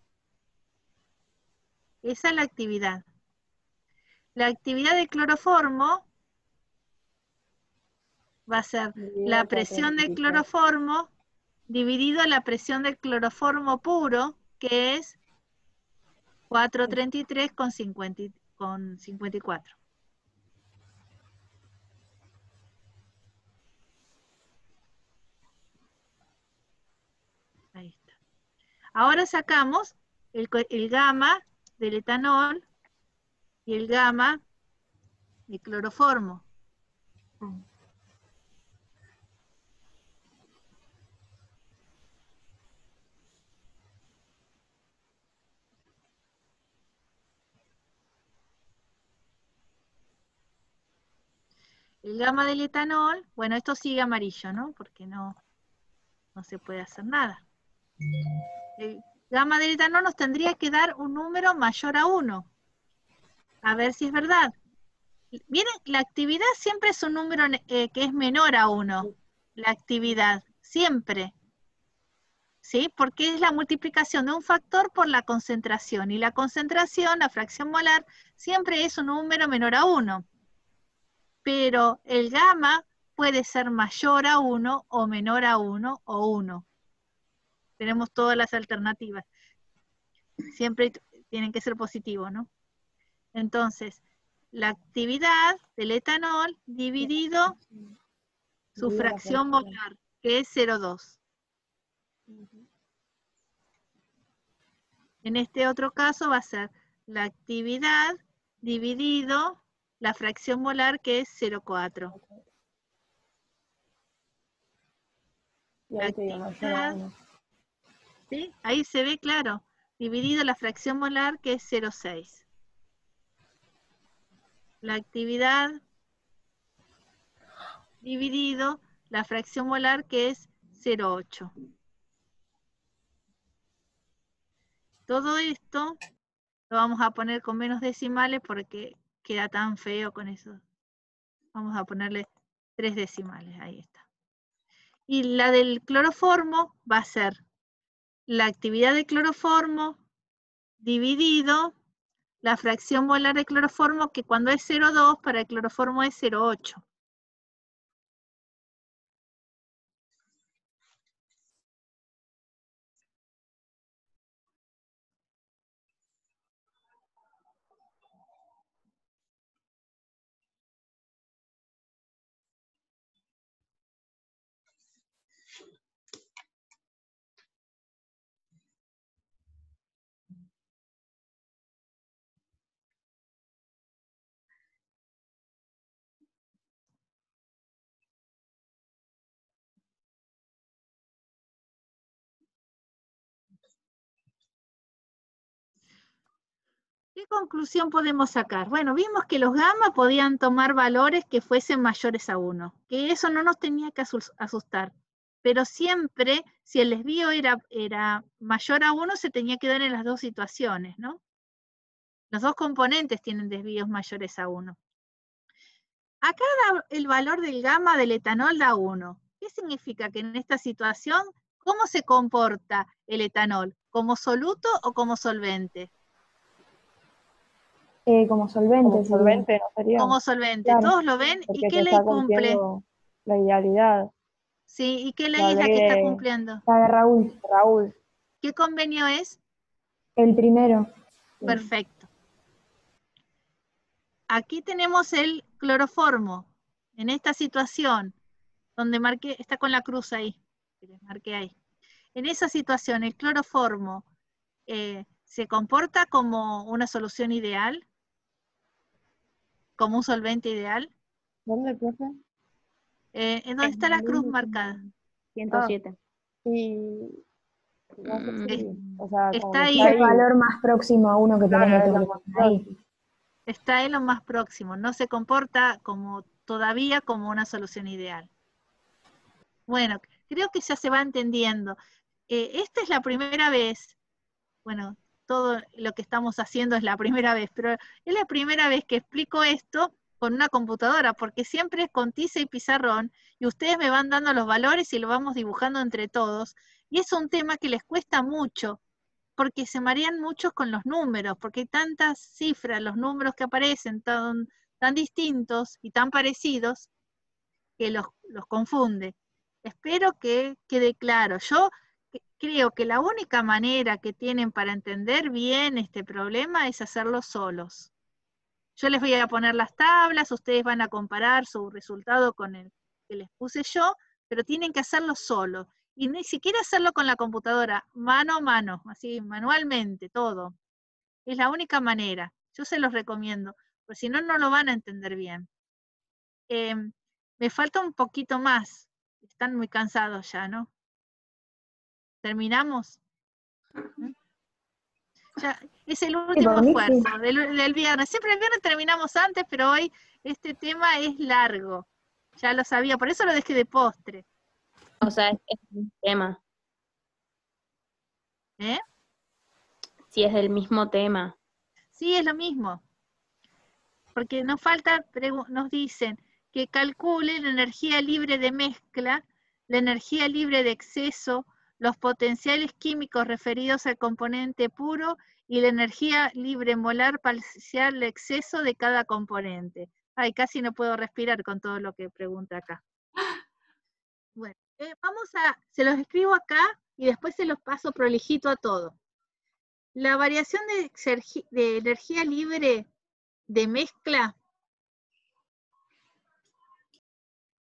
Esa es la actividad. La actividad de cloroformo va a ser la presión del cloroformo dividido la presión del cloroformo puro, que es 433 con 54. Ahí está. Ahora sacamos el gamma del etanol y el gamma del cloroformo. El gamma del etanol, bueno, esto sigue amarillo, ¿no? Porque no se puede hacer nada. El gamma del etanol nos tendría que dar un número mayor a 1. A ver si es verdad. Miren, la actividad siempre es un número que es menor a 1. La actividad, siempre. ¿Sí? Porque es la multiplicación de un factor por la concentración. Y la concentración, la fracción molar, siempre es un número menor a 1. Pero el gamma puede ser mayor a 1 o menor a 1 o 1. Tenemos todas las alternativas. Siempre tienen que ser positivos, ¿no? Entonces, la actividad del etanol dividido su fracción molar, que es 0,2. En este otro caso va a ser la actividad dividido la fracción molar, que es 0,4. Y ahí te digo, mayor a 1. ¿Sí? Ahí se ve claro, dividido la fracción molar, que es 0,6. La actividad dividido la fracción molar, que es 0,8. Todo esto lo vamos a poner con menos decimales porque queda tan feo con eso. Vamos a ponerle 3 decimales, ahí está. Y la del cloroformo va a ser la actividad de cloroformo dividido la fracción molar de cloroformo, que cuando es 0,2 para el cloroformo es 0,8. ¿Qué conclusión podemos sacar? Bueno, vimos que los gamma podían tomar valores que fuesen mayores a 1, que eso no nos tenía que asustar, pero siempre, si el desvío era mayor a 1, se tenía que dar en las dos situaciones, ¿no? Los dos componentes tienen desvíos mayores a 1. Acá el valor del gamma del etanol da 1. ¿Qué significa? Que en esta situación, ¿cómo se comporta el etanol? ¿Como soluto o como solvente? Como solvente. Como solvente, ¿no sería? Como solvente. Claro. ¿Todos lo ven? Porque ¿Y qué se ley está cumple? cumpliendo la idealidad. Sí, ¿y qué ley La es la ley que está de- cumpliendo? La de Raúl. Raúl. ¿Qué convenio es? El primero. Perfecto. Aquí tenemos el cloroformo. En esta situación, donde marqué, está con la cruz ahí, que les marqué ahí. En esa situación, el cloroformo se comporta como una solución ideal, como un solvente ideal. ¿Dónde, profe? ¿En dónde está la cruz marcada? 107. Y no sé si, o sea, como Está que ahí. Es el valor más próximo a uno que Claro, tenemos es que lo poner más ahí. Está ahí lo más próximo. No se comporta todavía como una solución ideal. Bueno, creo que ya se va entendiendo. Esta es la primera vez, bueno, todo lo que estamos haciendo es la primera vez, pero es la primera vez que explico esto con una computadora, porque siempre es con tiza y pizarrón, y ustedes me van dando los valores y lo vamos dibujando entre todos, y es un tema que les cuesta mucho, porque se marean muchos con los números, porque hay tantas cifras, los números que aparecen tan distintos y tan parecidos, que los confunde. Espero que quede claro. Yo creo que la única manera que tienen para entender bien este problema es hacerlo solos. Yo les voy a poner las tablas, ustedes van a comparar su resultado con el que les puse yo, pero tienen que hacerlo solos. Y ni siquiera hacerlo con la computadora, mano a mano, así manualmente, todo. Es la única manera. Yo se los recomiendo, porque si no, no lo van a entender bien. Me falta un poquito más. Están muy cansados ya, ¿no? ¿Terminamos? Ya, es el último por mí esfuerzo sí. del viernes. Siempre el viernes terminamos antes, pero hoy este tema es largo. Ya lo sabía, por eso lo dejé de postre. O sea, es un tema. ¿Eh? Sí, es del mismo tema. Sí, es lo mismo. Porque nos falta, nos dicen que calcule la energía libre de mezcla, la energía libre de exceso, los potenciales químicos referidos al componente puro y la energía libre molar parcial de exceso de cada componente. Ay, casi no puedo respirar con todo lo que pregunta acá. Bueno, se los escribo acá y después se los paso prolijito a todo. La variación de energía libre de mezcla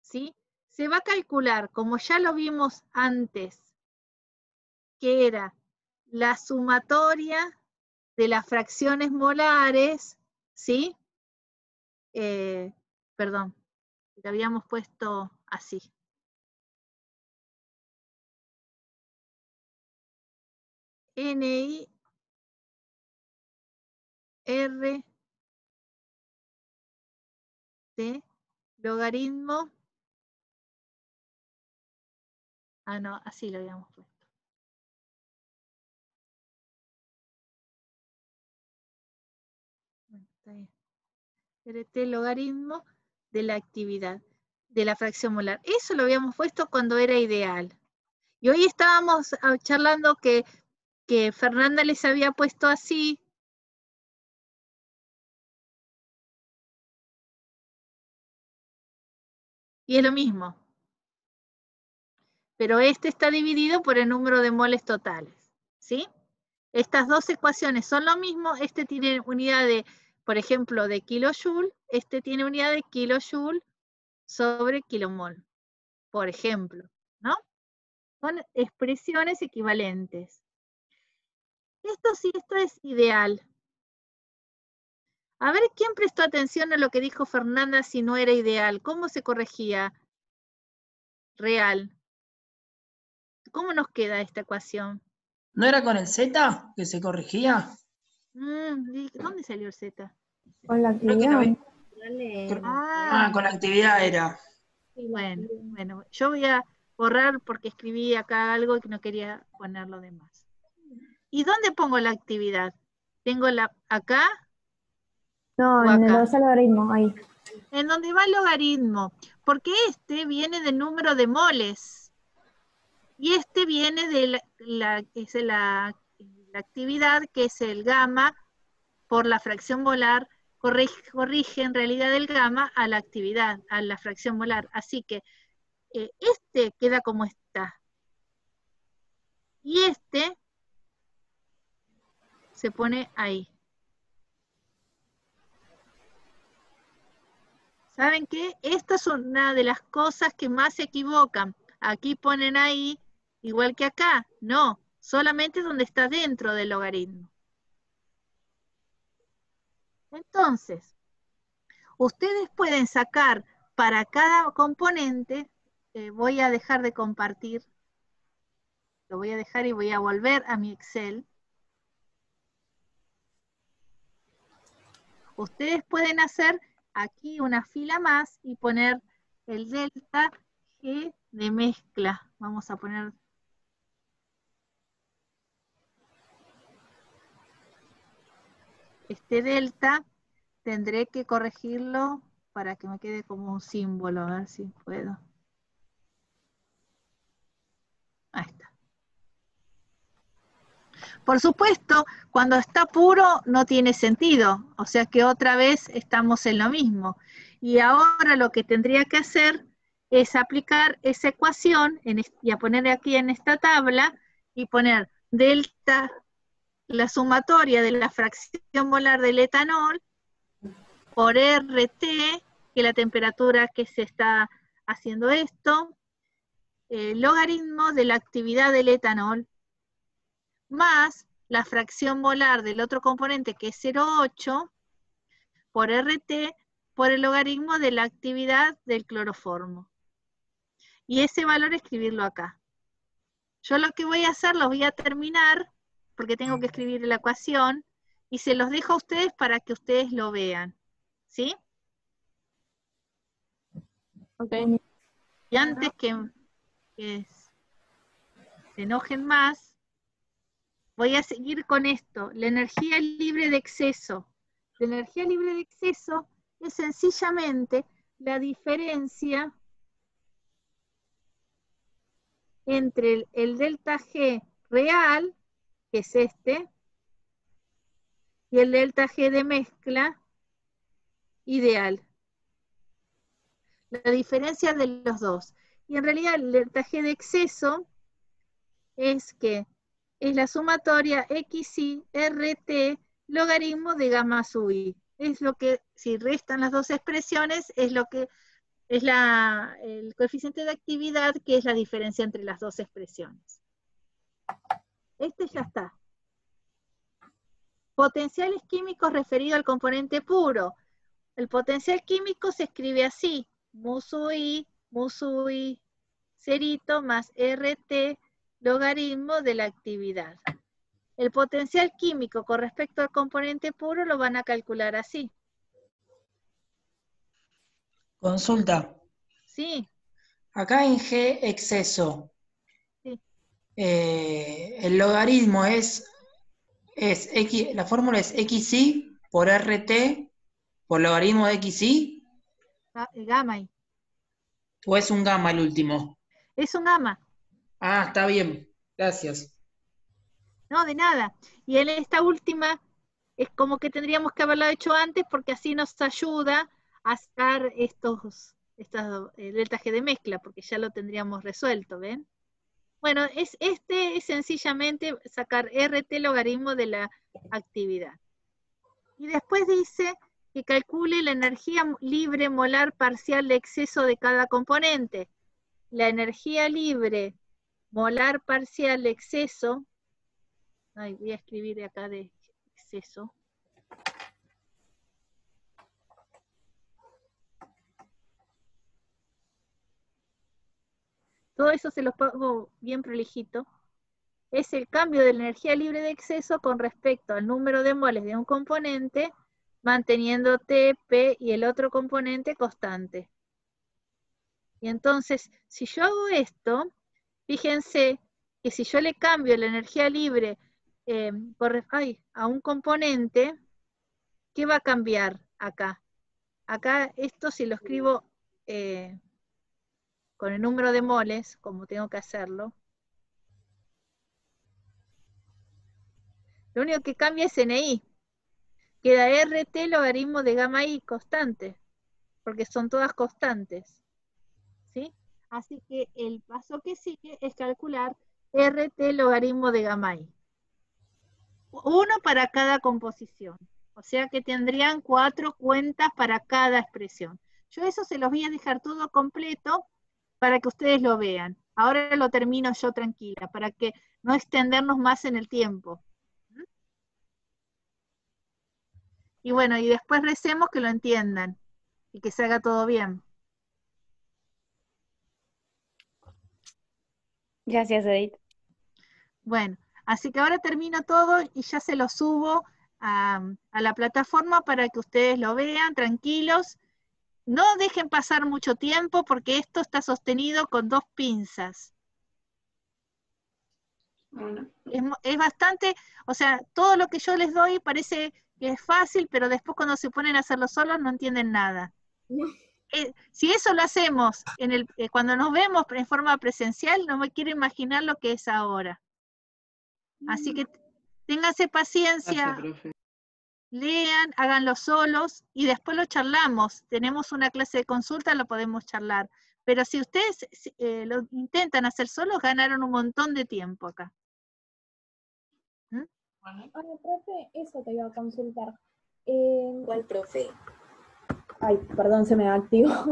¿sí? Se va a calcular, como ya lo vimos antes, que era la sumatoria de las fracciones molares, ¿sí? Perdón, lo habíamos puesto así. NI R T logaritmo. Ah, no, así lo habíamos puesto. Bueno, está bien. RT logaritmo de la actividad, de la fracción molar. Eso lo habíamos puesto cuando era ideal. Y hoy estábamos charlando que Fernanda les había puesto así. Y es lo mismo. Pero este está dividido por el número de moles totales, ¿sí? Estas dos ecuaciones son lo mismo. Este tiene unidad de, por ejemplo, de kilojoule. Este tiene unidad de kilojoule sobre kilomol, por ejemplo, ¿no? Son expresiones equivalentes. Esto sí, esto es ideal. A ver, ¿quién prestó atención a lo que dijo Fernanda si no era ideal? ¿Cómo se corregía? Real. ¿Cómo nos queda esta ecuación? ¿No era con el Z que se corregía? ¿Dónde salió el Z? Con la Creo que lo actividad. vi. Con la actividad era. Bueno, yo voy a borrar porque escribí acá algo que no quería poner lo demás. ¿Y dónde pongo la actividad? ¿Tengo la acá? No, en el logaritmo, ahí. En donde va el logaritmo, porque este viene del número de moles y este viene de la actividad, que es el gamma por la fracción molar, corrige en realidad el gamma a la actividad, a la fracción molar. Así que este queda como está. Y este se pone ahí. ¿Saben qué? Esta es una de las cosas que más se equivocan. Aquí ponen ahí, igual que acá. No, solamente donde está dentro del logaritmo. Entonces, ustedes pueden sacar para cada componente, voy a dejar de compartir, lo voy a dejar y voy a volver a mi Excel. Ustedes pueden hacer aquí una fila más y poner el delta G de mezcla. Vamos a poner este delta, tendré que corregirlo para que me quede como un símbolo, a ver si puedo. Ahí está. Por supuesto, cuando está puro no tiene sentido, o sea que otra vez estamos en lo mismo. Y ahora lo que tendría que hacer es aplicar esa ecuación y a poner aquí en esta tabla y poner delta, la sumatoria de la fracción molar del etanol por RT, que es la temperatura que se está haciendo esto, logaritmo de la actividad del etanol, más la fracción molar del otro componente, que es 0,8, por RT, por el logaritmo de la actividad del cloroformo. Y ese valor escribirlo acá. Yo lo que voy a hacer, lo voy a terminar, porque tengo que escribir la ecuación, y se los dejo a ustedes para que ustedes lo vean. ¿Sí? Ok. Y antes que se enojen más, voy a seguir con esto. La energía libre de exceso. La energía libre de exceso es sencillamente la diferencia entre el delta G real, que es este, y el delta G de mezcla ideal. La diferencia de los dos. Y en realidad el delta G de exceso es que es la sumatoria XI RT logaritmo de gamma sub I. Es lo que, si restan las dos expresiones, es lo que Es el coeficiente de actividad, que es la diferencia entre las dos expresiones. Este ya está. Potenciales químicos referido al componente puro. El potencial químico se escribe así: mu sub I cerito más RT logaritmo de la actividad. El potencial químico con respecto al componente puro lo van a calcular así. Consulta. Sí. Acá en G exceso, Sí. el logaritmo es X, la fórmula es XY por RT por logaritmo de XY, Gamma I. ¿o es un gamma el último? Es un gamma. Ah, está bien, gracias. No, de nada. Y en esta última es como que tendríamos que haberlo hecho antes, porque así nos ayuda a sacar estas delta G de mezcla, porque ya lo tendríamos resuelto, ¿ven? Bueno, este es sencillamente sacar RT logaritmo de la actividad. Y después dice que calcule la energía libre molar parcial de exceso de cada componente. La energía libre molar parcial de exceso, voy a escribir acá de exceso. Todo eso se los pongo bien prolijito. Es el cambio de la energía libre de exceso con respecto al número de moles de un componente, manteniendo T, P y el otro componente constante. Y entonces, si yo hago esto, fíjense que si yo le cambio la energía libre a un componente, ¿qué va a cambiar acá? Acá esto, si lo escribo con el número de moles, como tengo que hacerlo, lo único que cambia es NI. Queda RT logaritmo de gamma I constante, porque son todas constantes. ¿Sí? Así que el paso que sigue es calcular RT logaritmo de gamma I. Uno para cada composición. O sea que tendrían 4 cuentas para cada expresión. Yo eso se los voy a dejar todo completo para que ustedes lo vean. Ahora lo termino yo tranquila, para que no extendernos más en el tiempo. Y bueno, y después recemos que lo entiendan y que se haga todo bien. Gracias, Edith. Bueno, así que ahora termino todo y ya se lo subo a la plataforma para que ustedes lo vean tranquilos. No dejen pasar mucho tiempo porque esto está sostenido con 2 pinzas. Es bastante, o sea, todo lo que yo les doy parece que es fácil, pero después cuando se ponen a hacerlo solos no entienden nada. Si eso lo hacemos cuando nos vemos en forma presencial, no me quiero imaginar lo que es ahora. Así que ténganse paciencia, lean, háganlo solos y después lo charlamos. Tenemos una clase de consulta, lo podemos charlar. Pero si ustedes lo intentan hacer solos, ganaron un montón de tiempo acá. Profe, eso te iba a consultar. ¿Cuál, profe? Ay, perdón, se me activó.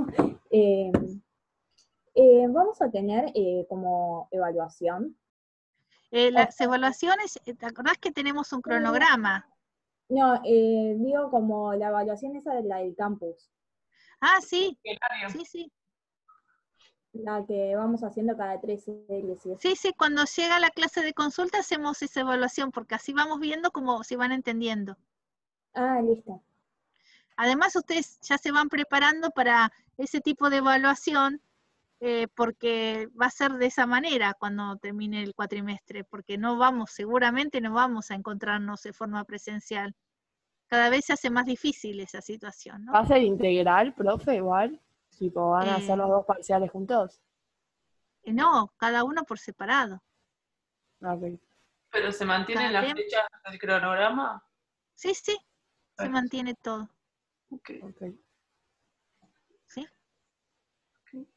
Vamos a tener como evaluación. Las evaluaciones, ¿te acordás que tenemos un cronograma? No, digo como la evaluación esa de la del campus. Ah, sí, sí. La que vamos haciendo cada 3 series. Sí, cuando llega la clase de consulta hacemos esa evaluación, porque así vamos viendo cómo se van entendiendo. Ah, listo. Además, ustedes ya se van preparando para ese tipo de evaluación, porque va a ser de esa manera cuando termine el cuatrimestre, porque seguramente no vamos a encontrarnos de forma presencial. Cada vez se hace más difícil esa situación, ¿no? ¿Va a ser integral, profe, igual? Tipo, ¿van a hacer los 2 parciales juntos? No, cada uno por separado. Okay. ¿Pero se mantienen las fechas del cronograma? Sí, se mantiene todo. Okay. ¿Sí? Okay.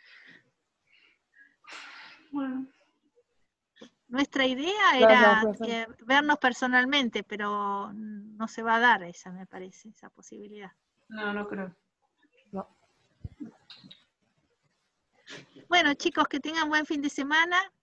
Bueno. Nuestra idea era vernos personalmente, pero no se va a dar esa, me parece, esa posibilidad. No creo. No. Bueno, chicos, que tengan buen fin de semana.